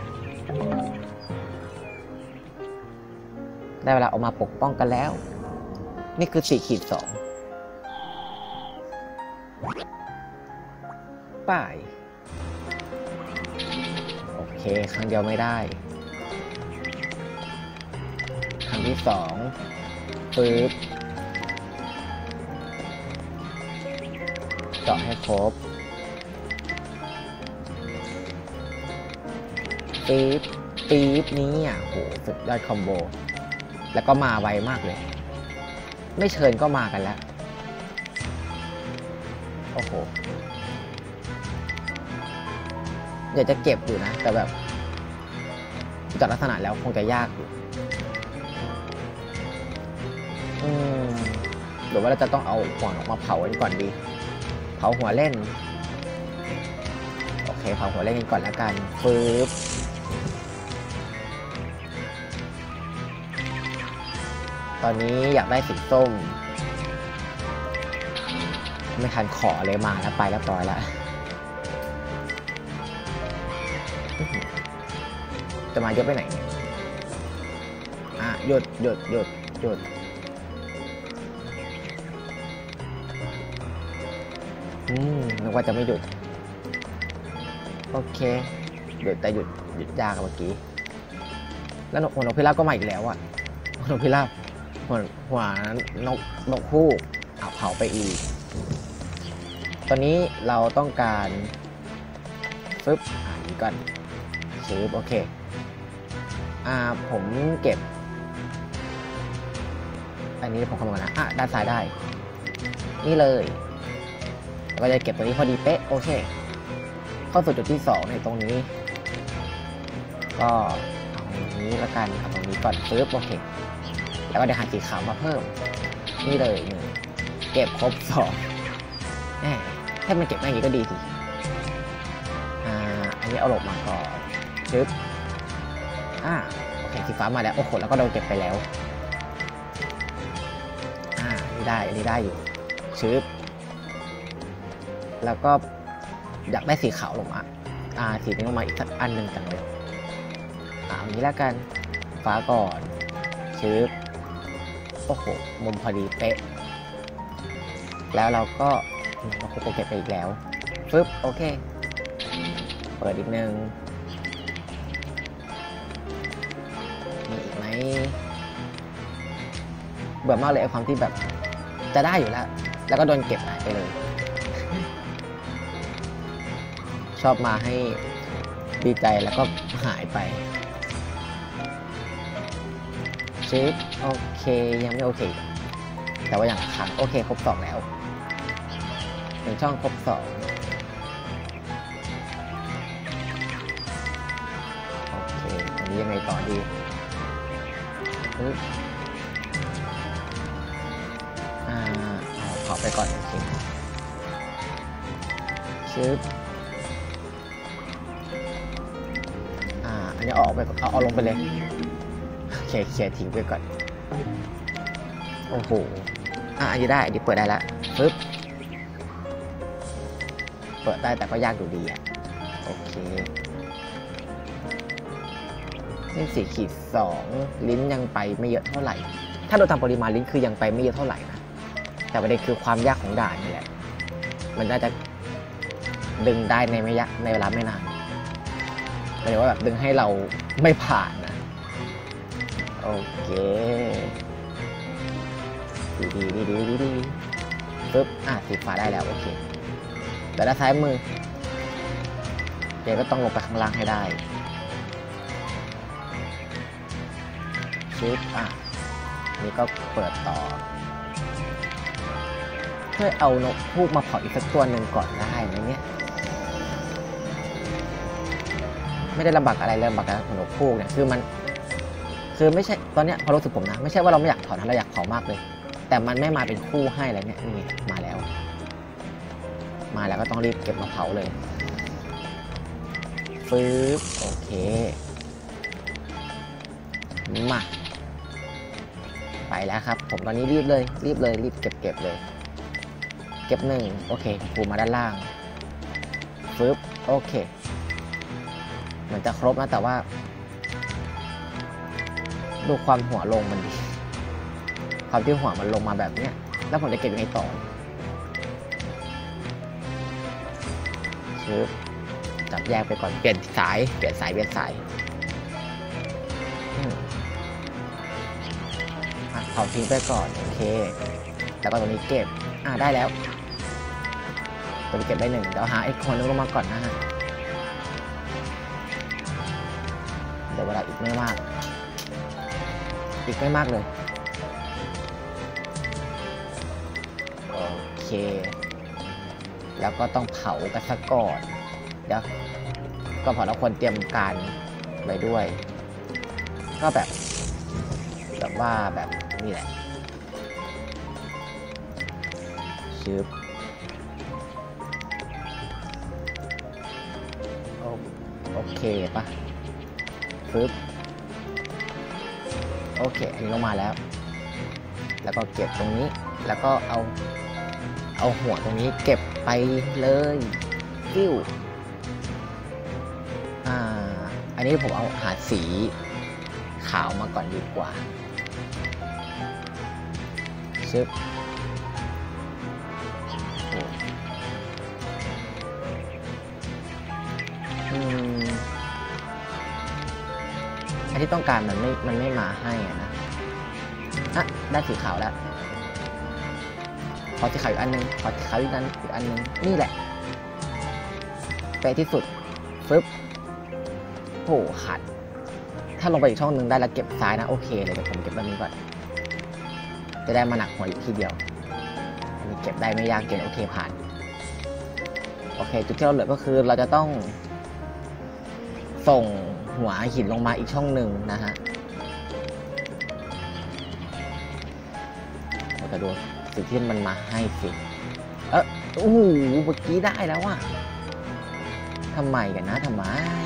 ได้เวลาออกมาปกป้องกันแล้วนี่คือสี่ขีดสองป้ายโอเคครั้งเดียวไม่ได้ครั้งที่สองปึ๊บเจาะให้ครบปี๊บปี๊บนี้อ่ะโหสุดยอดคอมโบแล้วก็มาไวมากเลยไม่เชิญก็มากันแล้วโอ้โหอยากจะเก็บอยู่นะแต่แบบจากลักษณะแล้วคงจะยากอยู่อืมหรือว่าเราจะต้องเอาหัวนกมาเผากันก่อนดีเผาหัวเล่นโอเคเผาหัวเล่นกันก่อนแล้วกันปึ๊บตอนนี้อยากได้สีส้มไม่ทันขอเลยมาแล้วไปแล้วปล่อยแล้วจะมาเยอะไปไหนอ่ะหยุดหยุดหยุดหยุดอืมนึกว่าจะไม่หยุดโอเคหยุดแต่หยุดหยุดยากเมื่อกี้แล้วนกหัวนกพิราบก็มาอีกแล้วอ่ะหัวนกพิราบหัวหัวนกนกฮูกเอาเผาไปอีกตอนนี้เราต้องการฟึบอ่านนี้ก่อนชื้อโอเคอ่าผมเก็บอันนี้ผมคำนวณนะอ่ะด้านซ้ายได้นี่เลยเราจะเก็บตัวนี้พอดีเป๊ะโอเคเข้าสู่จุดที่สองในตรงนี้ก็เอาตรงนี้แล้วกันเอาตรงนี้ก่อนฟึบโอเคแล้วก็เดี๋ยวหาสีขาวมาเพิ่มนี่เลยหนึ่งเก็บครบสองแหมถ้ามันเก็บไม่อย่างนี้ก็ดีสิอ่าอันนี้เอาหลบมาก่อนชึบอ่าโอเคสีฟ้ามาแล้วโอ้โหแล้วก็โดนเก็บไปแล้วอ่านี่ได้อันนี้ได้อยู่ชึบแล้วก็อยากได้สีขาวลงมาอ่าสีนี้ลงมาอีกสักอันหนึ่งจังเลยอ่าอันนี้แล้วกันฟ้าก่อนชึบโอ้โหมุมพอดีเป๊ะแล้วเราก็เราคงเก็บไปอีกแล้วฟึบโอเคเปิดอีกหนึ่งมีอีกไหมเบื่อมากเลยไอ้ความที่แบบจะได้อยู่แล้วแล้วก็โดนเก็บหายไปเลยชอบมาให้ดีใจแล้วก็หายไปชิปโอเคยังไม่โอเคแต่ว่าอย่างครั้งโอเคครบสองแล้วหนึ่งช่องครบสองโอเคอันนี้ยังไงต่อดีอ่าเอาขอไปก่อนโอเคชิปอ่าอันนี้ออกไปเอาเอาลงไปเลยโอเคเคลียร์ทิ้งไปก่อนโอ้โหอ่ะอันนี้ได้อันนี้เปิดได้แล้วปึ๊บเปิดได้แต่ก็ยากอยู่ดีอ่ะโอเคนี่สี่ขีดสองลิ้นยังไปไม่เยอะเท่าไหร่ถ้าโดยตามปริมาณลิ้นคือยังไปไม่เยอะเท่าไหร่นะแต่ประเด็นคือความยากของด่านนี่แหละมันน่าจะดึงได้ในไม่ยากในเวลาไม่นานหมายถึงว่าแบบดึงให้เราไม่ผ่านนะโอเคดีดีดีดีดีดีปึ๊บอ่ะสีฟ้าได้แล้วโอเคแต่ด้านซ้ายมือเดี๋ยวก็ต้องลงไปข้างล่างให้ได้ชิปอ่ะนี่ก็เปิดต่อช่วยเอานกฮูกมาเผาอีกสักตัวหนึ่งก่อนได้ไหมเนี่ยไม่ได้ลำบากอะไรเลยลำบากอะไรของนกฮูกเนี่ยคือมันคือไม่ใช่ตอนเนี้ยพอรู้สึกผมนะไม่ใช่ว่าเราไม่อยากเผานะเราอยากเผามากเลยแต่มันไม่มาเป็นคู่ให้อะไรเนี่ยนี่มาแล้วมาแล้วก็ต้องรีบเก็บมาเผาเลยฟื้นโอเคมาไปแล้วครับผมตอนนี้รีบเลยรีบเลยรีบเก็บเก็บเลยเก็บหนึ่งโอเคปูมาด้านล่างฟึบโอเคเหมือนจะครบนะแต่ว่าดูความหัวลงมันดีความที่หัวมันลงมาแบบเนี้ยแล้วผมจะเก็บยังไงต่อชึบจับแยกไปก่อนเปลี่ยนสายเปลี่ยนสายเปลี่ยนสายเอาทิ้งไปก่อนโอเคแล้วก็ตรงนี้เก็บอ่าได้แล้วตัวนี้เก็บได้หนึ่งเดี๋ยวหาไอ้คนนึงลงมาก่อนนะฮะเดี๋ยวเวลาอีกไม่มากอีกไม่มากเลยโอเคแล้วก็ต้องเผากันซะก่อนเดี๋ยวก็พอเราควรเตรียมการไว้ด้วยก็แบบแบบว่าแบบนี่แหละชืบโอเคปะปึ๊บโอเคอันนี้ลงมาแล้วแล้วก็เก็บตรงนี้แล้วก็เอาเอาหัวตรงนี้เก็บไปเลยฟิวอ่าอันนี้ผมเอาหาสีขาวมาก่อนดีกว่าชึบอันที่ต้องการมันไม่มันไม่มาให้อะนะอ่ะได้สีขาวแล้วขอสีขาวอีกอันนึงขอสีขาวอีกอันอีกอันนึงนี่แหละเป๊ะที่สุดฟึบโอ้ขาดถ้าลงไปอีกช่องนึงได้แล้วเก็บซ้ายนะโอเคเลยเดี๋ยวผมเก็บแบบนี้ก่อนจะได้มาหนักหัวอีกทีเดียวอันนี้เก็บได้ไม่ยากเกินโอเคผ่านโอเคจุดที่เราเหลือก็คือเราจะต้องส่งหัวหินลงมาอีกช่องหนึ่งนะฮะเราจะดูสิ่งที่มันมาให้สิเออโอ้โหเมื่อกี้ได้แล้วว่ะทำไมกันนะทำไม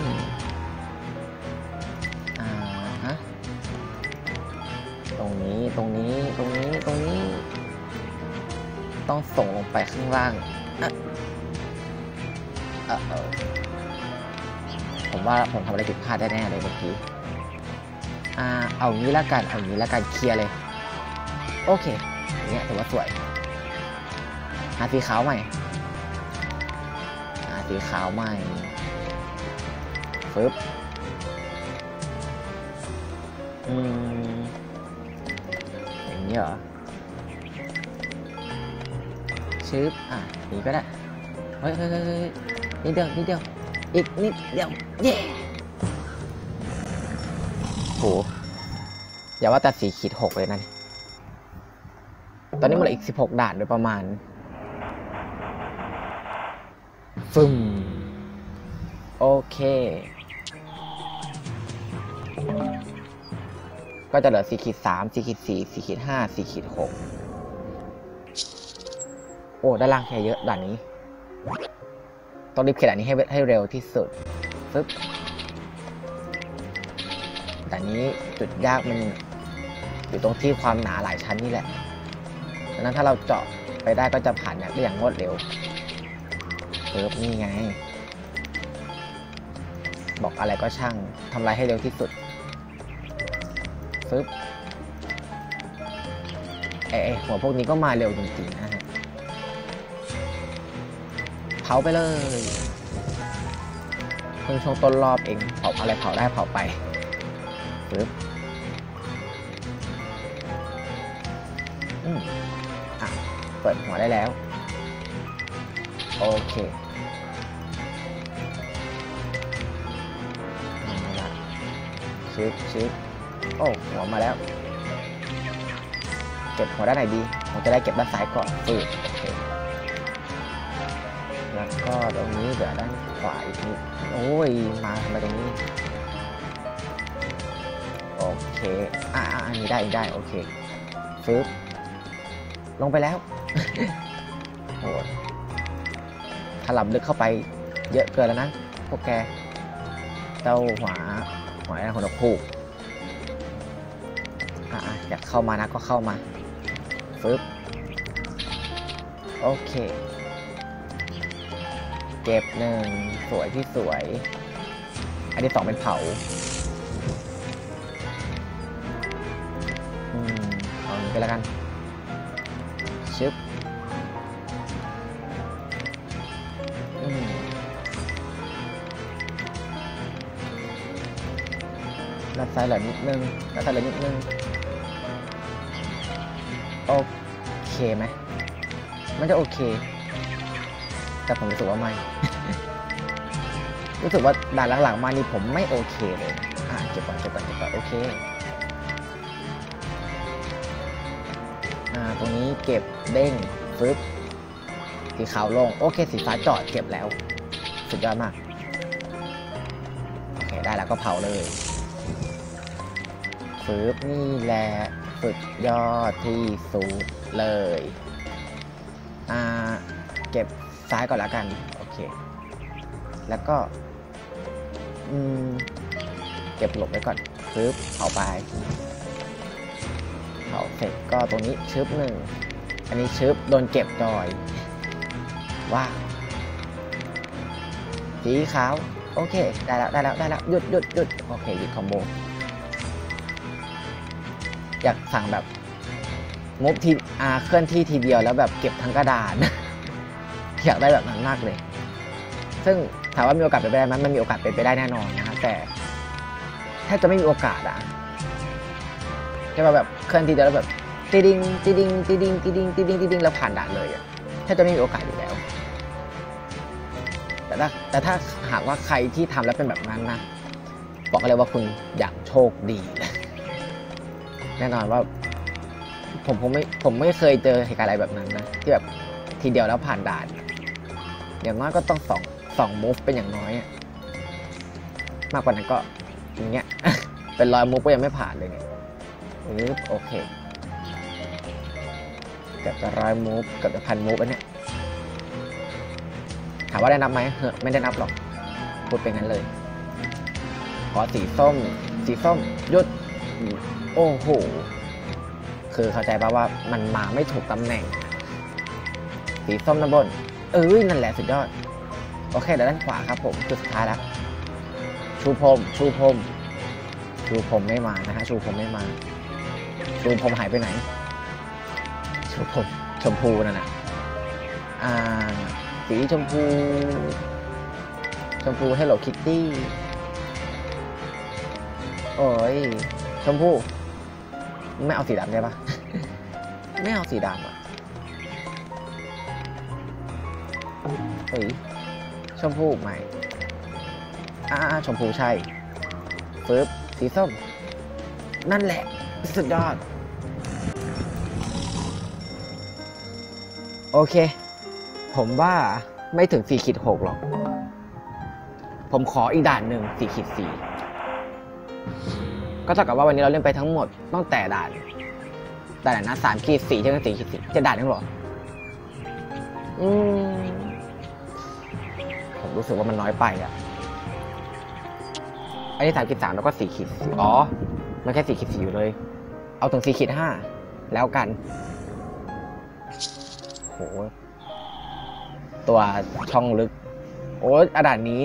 อ่าฮะตรงนี้ตรงนี้ตรงนี้ตรงนี้ต้องส่งลงไปข้างล่างอ่ะเออผมว่าผมทำอะไรผิดพลาดแน่ๆเลยเมื่อกี้อ่าเอางี้ละกันเอางี้ละกันเคลียร์เลยโอเคอย่างเงี้ยถือว่าสวยหาสีขาวใหม่หาสีขาวใหม่ฟึบอืมอย่างนี้เหรอชึบอ่ะนี่ก็ได้เฮ้ยเฮ้ยเฮ้ยนิดเดียวนิดเดียวอีกนิดเดียวเย้โหอย่าว่าแต่สีขีดหกเลยนะตอนนี้มันเหลืออีกสิบหกด่านโดยประมาณฟึ่มโอเคก็จะเหลือสี่ขีดสามสี่ขีดสี่สี่ขีดห้าสี่ขีดหกโอ้ด้านล่างแค่เยอะด่านนี้ต้องรีบเขียนด่านนี้ให้ให้เร็วที่สุดฟึบด่านนี้จุดยากมันอยู่ตรงที่ความหนาหลายชั้นนี่แหละดังนั้นถ้าเราเจาะไปได้ก็จะผ่านได้อย่างรวดเร็วเฟิร์บนี่ไงบอกอะไรก็ช่างทำลายให้เร็วที่สุดฟึบเอ๊ะหัวพวกนี้ก็มาเร็วจริงๆนะฮะเผาไปเลยเพิ่งช่วงต้นรอบเองเผาอะไรเผาได้เผาไปฟึบอืมอ่ะเปิดหัวได้แล้วโอเคมาละชิปชิปโอ้หัวมาแล้วเก็บหัวด้านไหนดีผมจะได้เก็บด้านซ้ายก่อนปึ๊บโอเคแล้วก็ตรงนี้เดี๋ยวด้านขวาอีกนิดโอ้ยมาทำไมตรงนี้โอเคอ่าอันนี้ได้ได้โอเคฟึบลงไปแล้วโหถลำลึกเข้าไปเยอะเกินแล้วนะพวกแกเจ้าหัวหัวอะไรหัวนกฮูกอ่ะอยากเข้ามานะก็เข้ามาฟึบโอเคเก็บหนึ่งสวยที่สวยอันที่สองเป็นเผาอืมเอาไปแล้วกันชึบอืมด้านซ้ายเหลือนิดนึงด้านซ้ายเหลือนิดนึงโอเคไหมมันจะโอเคแต่ผมรู้สึกว่าไม่ รู้สึกว่าด่านหลังๆมานี่ผมไม่โอเคเลยอ่ะเก็บก่อนเก็บก่อนเก็บก่อนโอเคอ่าตรงนี้เก็บเด้งฟึบสีขาวลงโอเคสีฟ้าจอดเก็บแล้วสุดยอดมากโอเคได้แล้วก็เผาเลยฟึบนี่แหละสุดยอดที่สุดเลยอ่าเก็บซ้ายก่อนละกันโอเคแล้วก็อืมเก็บหลบไว้ก่อนปึ๊บเผาไปเผาเสร็จก็ตรงนี้ชึบหนึ่งอันนี้ชึบโดนเก็บดอยว้าสีขาวโอเคได้แล้วได้แล้วได้แล้วหยุดหยุดหยุดโอเคหยุดคอมโบอยากสั่งแบบมุฟทีอาเคลื่อนที่ทีเดียวแล้วแบบเก็บทั้งกระดานอยากได้แบบนั้นมากเลยซึ่งถามว่ามีโอกาสเป็นไปได้ไหมมันมีโอกาสเป็นไปได้แน่นอนนะฮะแต่แทบจะไม่มีโอกาสอะแค่ว่าแบบเคลื่อนที่เดียวแล้วแบบตีดิงตีดิงตีดิงตีดิงตีดิงตีดิงแล้วผ่านด่านเลยอะแทบจะไม่มีโอกาสอยู่แล้วแต่ถ้าแต่ถ้าหากว่าใครที่ทำแล้วเป็นแบบนั้นนะบอกเลยว่าคุณอยากโชคดีแน่นอนว่าผมผมไม่ผมไม่เคยเจอเหตุการณ์อะไรแบบนั้นนะที่แบบทีเดียวแล้วผ่านด่านอย่างน้อยก็ต้องสองสองมูฟเป็นอย่างน้อยมากกว่านั้นก็อย่างเงี้ย เป็นร้อยมูฟก็ยังไม่ผ่านเลยเนี่ยโอเคเกือบจะร้อยมูฟเกือบจะพันมูฟแล้วเนี่ยถามว่าได้นับไหมเฮ้ยไม่ได้นับหรอกพูดเป็นงั้นเลยขอสีส้มสีส้มหยุดโอ้โหคือเข้าใจป่ะว่ามันมาไม่ถูกตำแหน่งสีส้มด้านบนเอ้ยนั่นแหละสุดยอดโอเคเดี๋ยวด้านขวาครับผมจุดสุดท้ายแล้วชูพรมชูพรมชูพรมไม่มานะฮะชูพรมไม่มาชูพรมหายไปไหนชูพรมชมพูนั่นน่ะอ่าสีชมพูชมพู Hello Kitty โอ้ยชมพูไม่เอาสีดำได้ปะ ไม่เอาสีดำอ่ะเฮ้ยชมพูใหม่อ่าชมพูใช่ปึ๊บสีส้มนั่นแหละสุดยอดโอเคผมว่าไม่ถึงสี่ขีดหกหรอกผมขออีกด่านหนึ่งสี่ขีดสี่ก็เท่ากับว่าวันนี้เราเล่นไปทั้งหมดตั้งแต่ด่านด่านนะสามขีดสี่จนถึงสี่ขีดสี่จะด่านนึงหรออืมผมรู้สึกว่ามันน้อยไปอ่ะอันนี้สามขีดสามแล้วก็สี่ขีดสี่อ๋อไม่แค่สี่ขีดสี่อยู่เลยเอาถึงสี่ขีดห้าแล้วกันโหตัวช่องลึกโอ้อด่านนี้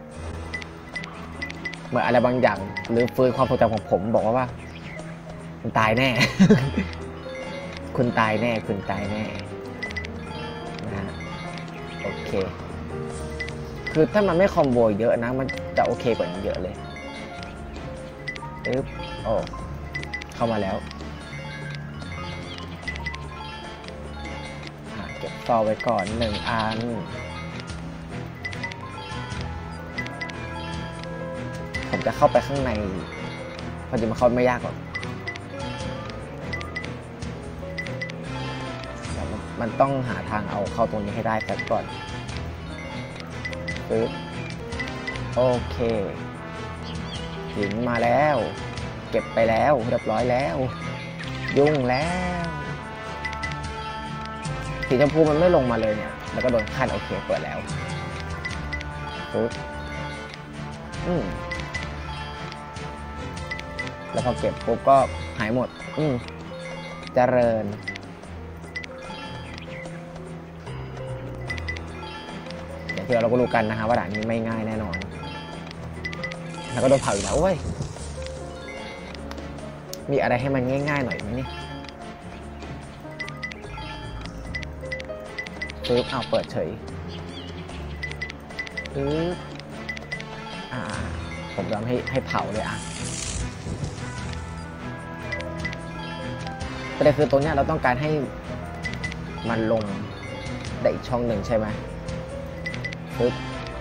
เหมือนอะไรบางอย่างหรือฟื้นความทรงจำของผมบอกว่าว่าคุณตายแน่ คุณตายแน่คุณตายแน่นะโอเคคือถ้ามันไม่คอมโบเยอะนะมันจะโอเคกว่านี้เยอะเลยปึ๊บโอ้เข้ามาแล้วเก็บซอไว้ก่อนหนึ่งอันผมจะเข้าไปข้างในพอจะมาเข้าไม่ยากหรอกแต่มันต้องหาทางเอาเข้าตรงนี้ให้ได้แต่ก่อนปึ๊บโอเคหินมาแล้วเก็บไปแล้วเรียบร้อยแล้วยุ่งแล้วสีชมพูมันไม่ลงมาเลยเนี่ยแล้วก็โดนขั้นโอเคเปิดแล้วปึ๊บอืมแล้วพอเก็บปุ๊บก็หายหมดอืมเจริญอย่างที่เราก็รู้กันนะฮะว่าด่านนี้ไม่ง่ายแน่นอนแล้วก็โดนเผาอีกแล้วโอ้ยมีอะไรให้มันง่ายๆหน่อยไหมเนี่ยปึ๊บเอาเปิดเฉยปึ๊บอ่าผมยอมให้ให้เผาเลยอ่ะประเด็นคือตรงนี้เราต้องการให้มันลงได้อีกช่องหนึ่งใช่ไหมปึ๊บ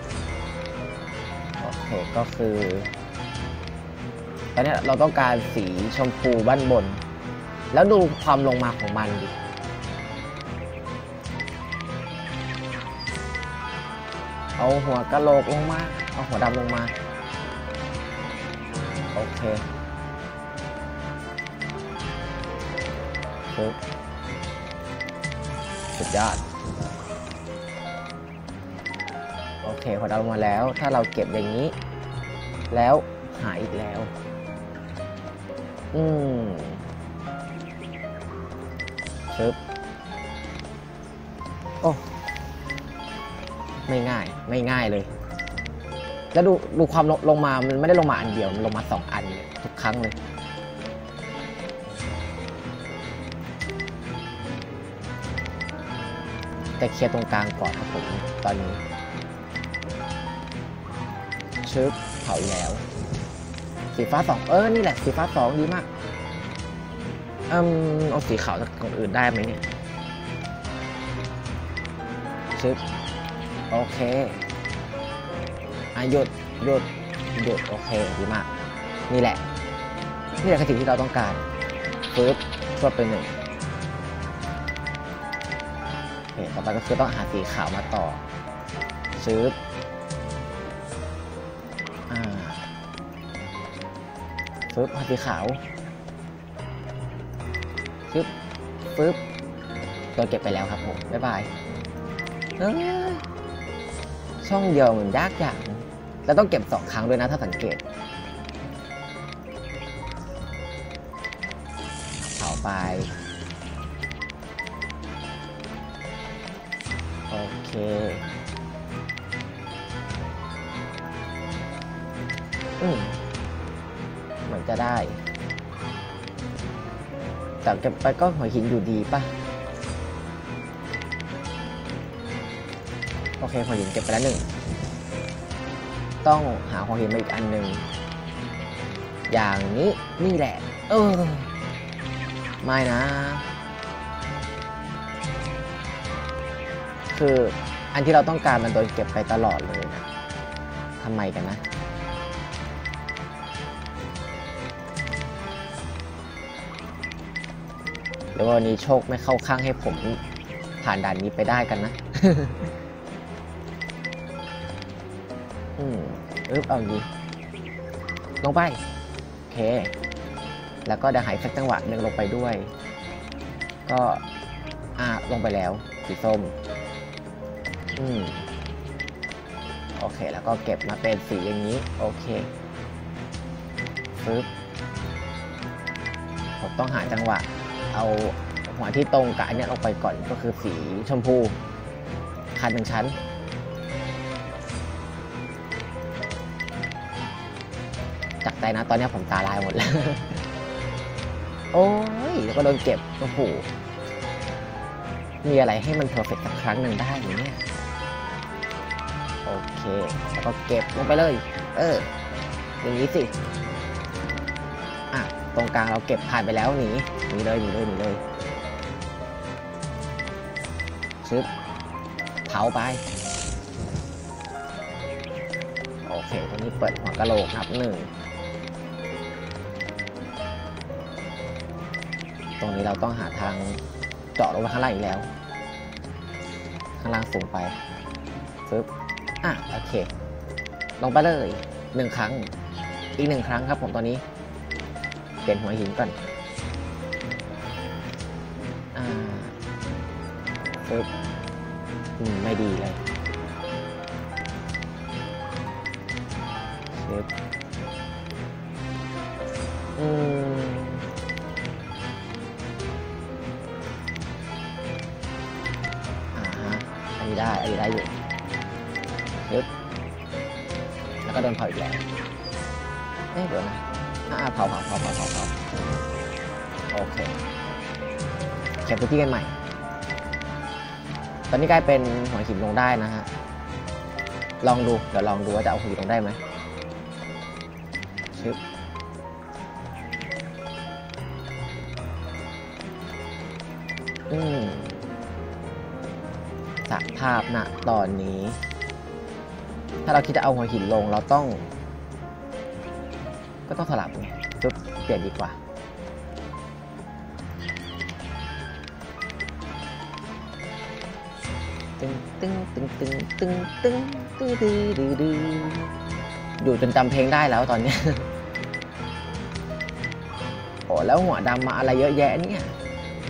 โอเคก็คือตอนนี้เราต้องการสีชมพูด้านบนแล้วดูความลงมาของมันดิเอาหัวกะโหลกลงมาเอาหัวดำลงมาโอเคสุดยอดเคพอเรามาแล้วถ้าเราเก็บอย่างนี้แล้วหายอีกแล้วอืมปึ๊บโอ้ไม่ง่ายไม่ง่ายเลยแล้วดูดูความลงลงมามันไม่ได้ลงมาอันเดียวมันลงมาสองอันเลยทุกครั้งเลยแต่เคลียร์ตรงกลางก่อนครับผมตอนนี้ชึบเผาแล้วสีฟ้าสองเออนี่แหละสีฟ้าสองดีมากอืมเอาสีขาวจากคนอื่นได้ไหมเนี่ยชึบโอเคอ่ะหยุดหยุดหยุดโอเคดีมากนี่แหละนี่แหละคือสิ่งที่เราต้องการปึ๊บช่วยไปหนึ่งโอเคต่อไปก็คือต้องหาสีขาวมาต่อชึบอ่าปึ๊บหาสีขาวชึบปึ๊บตัวเก็บไปแล้วครับผมบ๊ายบายเอ้ยช่องเดียวเหมือนยากอย่างแล้วต้องเก็บสองครั้งด้วยนะถ้าสังเกตเอาไปโอเคอืมเหมือนจะได้แต่เก็บไปก็หัวหินอยู่ดีป่ะโอเคหัวหินเก็บไปแล้วหนึ่งต้องหาหัวหินมาอีกอันหนึ่งอย่างนี้นี่แหละเออไม่นะคืออันที่เราต้องการมันโดนเก็บไปตลอดเลยนะทำไมกันนะหรือว่าวันนี้โชคไม่เข้าข้างให้ผมผ่านด่านนี้ไปได้กันนะ อืมอึ๊บเอางี้ลงไปโอเคแล้วก็เดี๋ยวหายสักจังหวะหนึ่งลงไปด้วยก็อ่าลงไปแล้วสีส้มอืมโอเคแล้วก็เก็บมาเป็นสีอย่างนี้โอเคปึ๊บผมต้องหาจังหวะเอาหัวที่ตรงกับอันนี้ลงไปก่อนก็คือสีชมพูคันหนึ่งชั้นจักใจนะตอนนี้ผมตาลายหมดแล้ว โอ้ยแล้วก็โดนเก็บโอ้โหมีอะไรให้มันเพอร์เฟกต์สักครั้งหนึ่งได้ไหมเนี่ยโอเคแล้วก็เก็บลงไปเลยเอออย่างนี้สิอ่ะตรงกลางเราเก็บผ่านไปแล้วหนีหนีเลยหนีเลยหนีเลยชึบเผาไปโอเคตรงนี้เปิดหัวกะโหลกนับหนึ่งตรงนี้เราต้องหาทางเจาะลงไปข้างล่างอีกแล้วข้างล่างสูงไปปึ๊บอ่ะโอเคลงไปเลยหนึ่งครั้งอีกหนึ่งครั้งครับผมตอนนี้เปลี่ยนหัวหินก่อนอ่าปึ๊บอืมไม่ดีเลยปึ๊บอืมได้อันนี้ได้อยู่ยึดแล้วก็โดนเผาอีกแล้วเอ๊ะเดี๋ยวนะอ่าเผาเผาเผาเผาเผาเผาโอเคเก็บพื้นที่กันใหม่ตอนนี้กลายเป็นหัวหินลงได้นะฮะลองดูเดี๋ยวลองดูว่าจะเอาหัวหินลงได้ไหมชึบอืมสภาพณตอนนี้ถ้าเราคิดจะเอาหัวหินลงเราต้องก็ต้องสลับไงปึ๊บเปลี่ยนดีกว่าตึงตึงตึงตึงตึงตึงตึงดื้อดื้อดื้ออยู่จนจำเพลงได้แล้วตอนนี้โอ้แล้วหัวดำมาอะไรเยอะแยะเนี่ย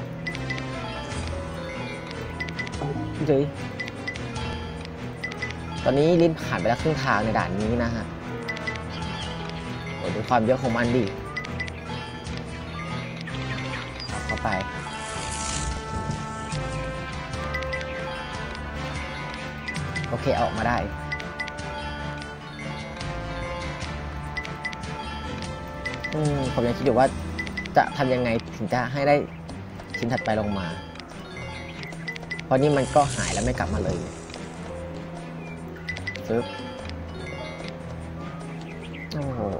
เฮ้ยตอนนี้ลิ้นผ่านไปแล้วครึ่งทางในด่านนี้นะฮะโอ้ดูความเยอะของมันดิเข้าไปโอเคเอาออกมาได้อืมผมยังคิดอยู่ว่าจะทำยังไงถึงจะให้ได้ชิ้นถัดไปลงมาเพราะนี่มันก็หายแล้วไม่กลับมาเลยปึ๊บโอ้โห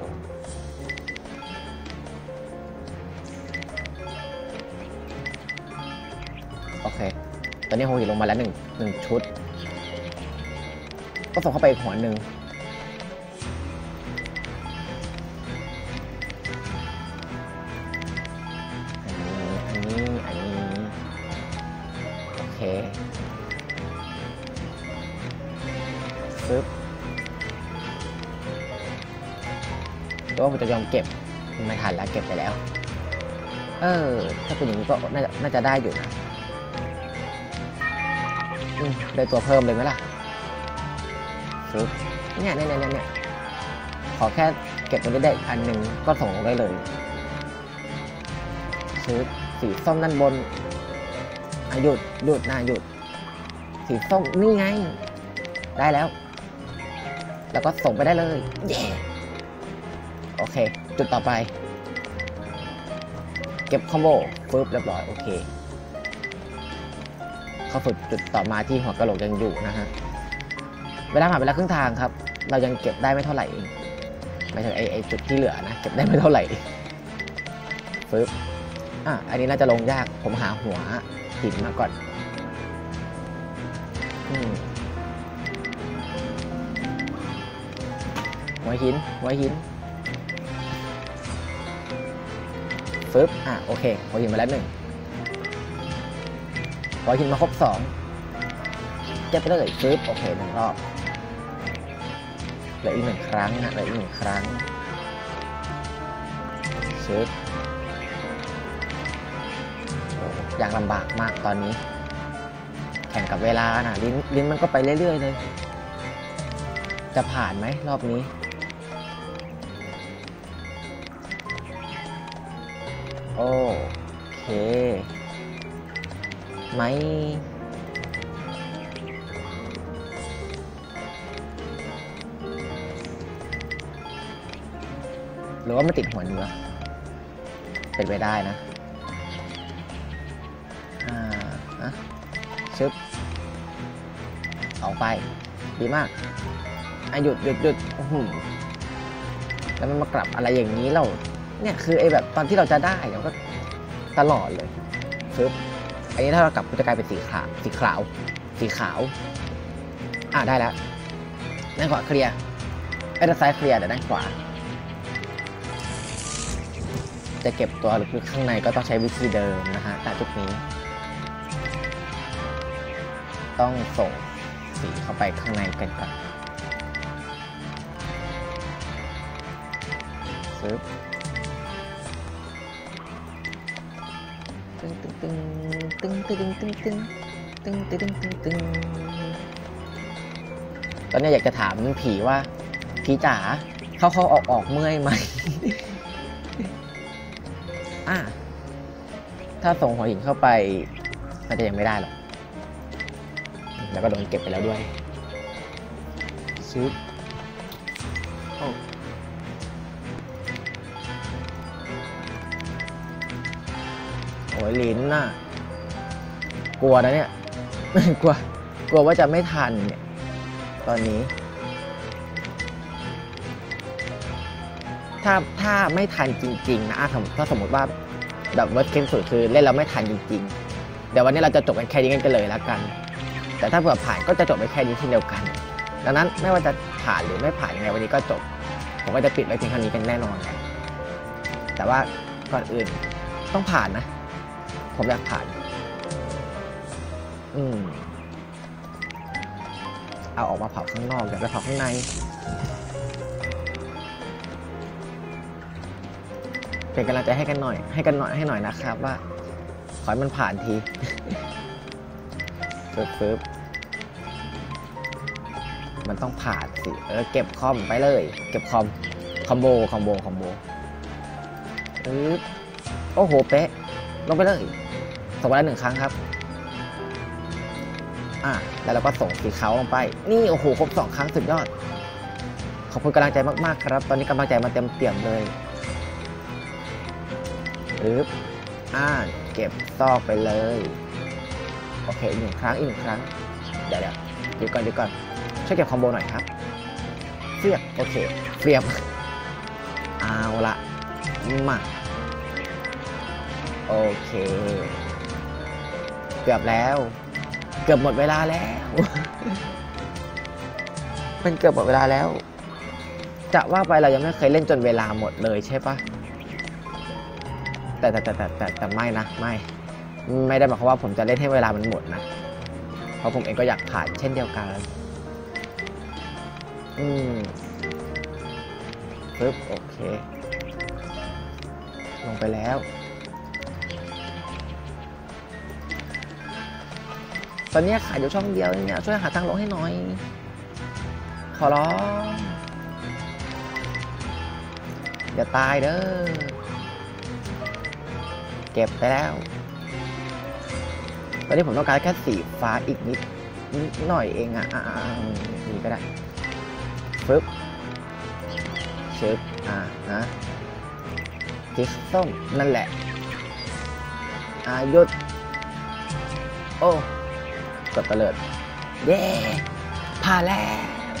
โอเคตอนนี้โฮหินลงมาแล้วหนึ่งหนึ่งชุดก็ส่งเข้าไปอีกหัวหนึ่งอันนี้อันนี้อันนี้โอเคปึ๊บตัวผมจะยอมเก็บไม่ทันแล้วเก็บไปแล้วเออถ้าเป็นอย่างนี้ก็น่าจะน่าจะได้อยู่นะได้ตัวเพิ่มเลยไหมล่ะปึ๊บเนี่ยเนี่ยเนี่ยเนี่ยขอแค่เก็บตัวนี้ได้อันหนึ่งก็ส่งได้เลยปึ๊บสีส้มด้านบนหยุดหยุดนะหยุดสีส้มนี่ไงได้แล้วแล้วก็ส่งไปได้เลยเย้โอเคจุดต่อไปเก็บคอมโบปึ๊บเรียบร้อยโอเคเข้าสู่จุดต่อมาที่หัวกะโหลกยังอยู่นะฮะเวลาผ่านไปแล้วครึ่งทางครับเรายังเก็บได้ไม่เท่าไหร่เองไม่ใช่ไอไอจุดที่เหลือนะเก็บได้ไม่เท่าไหร่ปึ๊บอ่ะอันนี้น่าจะลงยากผมหาหัวหินมาก่อนอืมหัวหินหัวหินปึ๊บอ่ะโอเคหัวหินมาแล้วหนึ่งหัวหินมาครบสองเก็บไปเลยปึ๊บโอเคหนึ่งรอบเหลืออีกหนึ่งครั้งนะเหลืออีกหนึ่งครั้งปึ๊บอย่างลำบากมากตอนนี้แข่งกับเวลานะลิ้นลิ้นมันก็ไปเรื่อยๆเลยจะผ่านไหมรอบนี้โอเคไหมหรือว่ามันติดหัวเนื้อเป็นไปได้นะอ่าอะชึบเอาไปดีมากอ่ะหยุดหยุดหยุดแล้วมันมากลับอะไรอย่างนี้เราเนี่ยคือไอ้แบบตอนที่เราจะได้เราก็ตลอดเลยชึบอันนี้ถ้าเรากลับจะกลายเป็นสีขาวสีขาวสีขาวอ่ะได้แล้วด้านขวาเคลียร์ไอ้ด้านซ้ายเคลียร์แต่ด้านขวาจะเก็บตัวลึกๆข้างในก็ต้องใช้วิธีเดิมนะฮะแต่จุดนี้ต้องส่งสีเข้าไปข้างในกันก่อนปึ๊บตึ้งตึ้งตึ้งตึ้งตึ้งตึ้งตึ้งตึ้งตึ้งตึ้งตึ้งตึ้งตอนนี้อยากจะถามผีว่าผีจ๋าเข้าเข้าออกออกเมื่อยไหมอ่ะถ้าส่งหัวหินเข้าไปน่าจะยังไม่ได้หรอกแล้วก็โดนเก็บไปแล้วด้วยซึบโอ้โอ้ยลิ้นน่ะกลัวนะเนี่ยกลัวกลัวว่าจะไม่ทันเนี่ยตอนนี้ถ้าถ้าไม่ทันจริงๆนะถ้าสมมติว่าแบบเวิร์สเคสสุดคือเล่นเราไม่ทันจริงๆเดี๋ยววันนี้เราจะจบกันแค่นี้กันเลยแล้วกันแต่ถ้าเผื่อผ่านก็จะจบไปแค่นี้เช่นเดียวกันดังนั้นไม่ว่าจะผ่านหรือไม่ผ่านยังไงวันนี้ก็จบผมก็จะปิดไว้เพียงเท่านี้กันแน่นอนแต่ว่าก่อนอื่นต้องผ่านนะผมอยากผ่านอืมเอาออกมาเผาข้างนอกอย่าไปเผาข้างในเป็นกำลังใจให้กันหน่อยให้กันหน่อยให้หน่อยนะครับว่าขอให้มันผ่านทีฟึบฟึบมันต้องผ่านสิเออเก็บคอมไปเลย เก็บคอมคอมโบคอมโบคอมโบอือโอ้โหเป๊ะลงไปเลยส่งไปแล้วหนึ่งครั้งครับอ่ะแล้วเราก็ส่งสีขาวลงไปนี่โอ้โหครบสองครั้งสุดยอดขอบคุณกำลังใจมากๆครับตอนนี้กำลังใจมาเต็มเปี่ยมเลยปึ๊บอ่าเก็บซอกไปเลยโอเคอีกหนึ่งครั้งอีกหนึ่งครั้งเดี๋ยวเดี๋ยวเดี๋ยวก่อนเดี๋ยวก่อนช่วยเก็บคอมโบหน่อยครับเสียบโอเคเสียบเอาละมาโอเคเกือบแล้วเกือบหมดเวลาแล้วมันเกือบหมดเวลาแล้วจะว่าไปเรายังไม่เคยเล่นจนเวลาหมดเลยใช่ปะแต่แต่แต่แต่แต่แต่ไม่นะไม่ไม่ได้หมายความว่าผมจะเล่นให้เวลามันหมดนะเพราะผมเองก็อยากผ่านเช่นเดียวกันอืมปึ๊บโอเคลงไปแล้วตอนนี้ขายอยู่ช่องเดียวเนี่ยช่วยหาทางลงให้หน่อยขอร้องอย่าตายเด้อเก็บไปแล้วตอนนี้ผมต้องการแค่สีฟ้าอีกนิดนิดหน่อยเองอ่ะอ่านี่ก็ได้ฟึบเชิบอ่านะสีส้มนั่นแหละอ่าหยุดโอ้กดตะเลิดเย้ผ่านแล้ว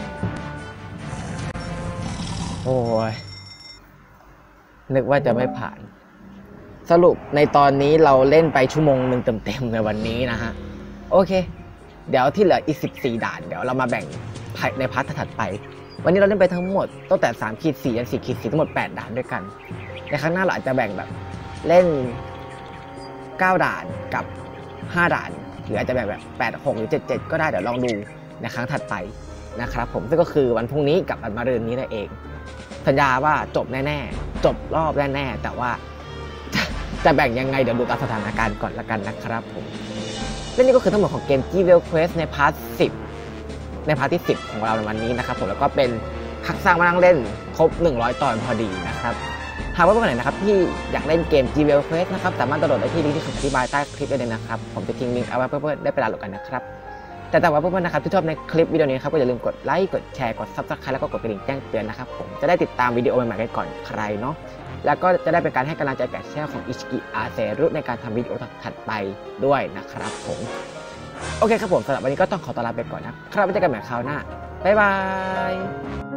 โอ้ยนึกว่าจะไม่ผ่านสรุปในตอนนี้เราเล่นไปชั่วโมงหนึ่งเต็มๆในวันนี้นะฮะโอเคเดี๋ยวที่เหลืออีกสิบสี่ด่านเดี๋ยวเรามาแบ่งในพาร์ทถัดไปวันนี้เราเล่นไปทั้งหมดตั้งแต่สามขีดสี่ยันสี่ขีดสี่ทั้งหมดแปดด่านด้วยกันในครั้งหน้าเราอาจจะแบ่งแบบเล่นเก้าด่านกับห้าด่านหรืออาจจะแบ่งแบบแปด หกหรือเจ็ด เจ็ดก็ได้เดี๋ยวลองดูในครั้งถัดไปนะครับผมซึ่งก็คือวันพรุ่งนี้กับวันมะรืนนี้นั่นเองสัญญาว่าจบแน่ๆจบรอบแน่ๆแต่ว่าจะแบ่งยังไงเดี๋ยวดูตามสถานการณ์ก่อนละกันนะครับผมและนี่ก็คือทั้งหมดของเกม G-Well Quest ในพาร์ทสิบในพาร์ทที่สิบของเราในวันนี้นะครับผมแล้วก็เป็นคักสร้างมานั่งเล่นครบหนึ่งร้อยตอนพอดีนะครับหากว่าเพื่อนไหนนะครับที่อยากเล่นเกม G-Well Quest นะครับสามารถดาวน์โหลดได้ที่ลิงก์ที่อธิบายใต้คลิปได้เลยนะครับผมจะทิ้งลิงก์เอาไว้เพื่อนๆได้ไปดาวน์โหลดกันนะครับแต่แต่ว่าเพื่อนๆนะครับที่ชอบในคลิปวิดีโอนี้ครับก็อย่าลืมกดไลค์กดแชร์กด ซับสไครบ์ แล้วก็กดกระดิ่งแจ้งเตือนนะครับผมจะได้ติดตามวิดีโอใหม่ๆกันก่อนใครเนาะแล้วก็จะได้เป็นการให้กำลังใจแก่แช่ของอิชิกิอาเซรุในการทำวิดีโอถัดไปด้วยนะครับผมโอเคครับผมสำหรับวันนี้ก็ต้องขอตัวลาไปก่อนนะครับไว้เจอกันใหม่คราวหน้าบ๊ายบาย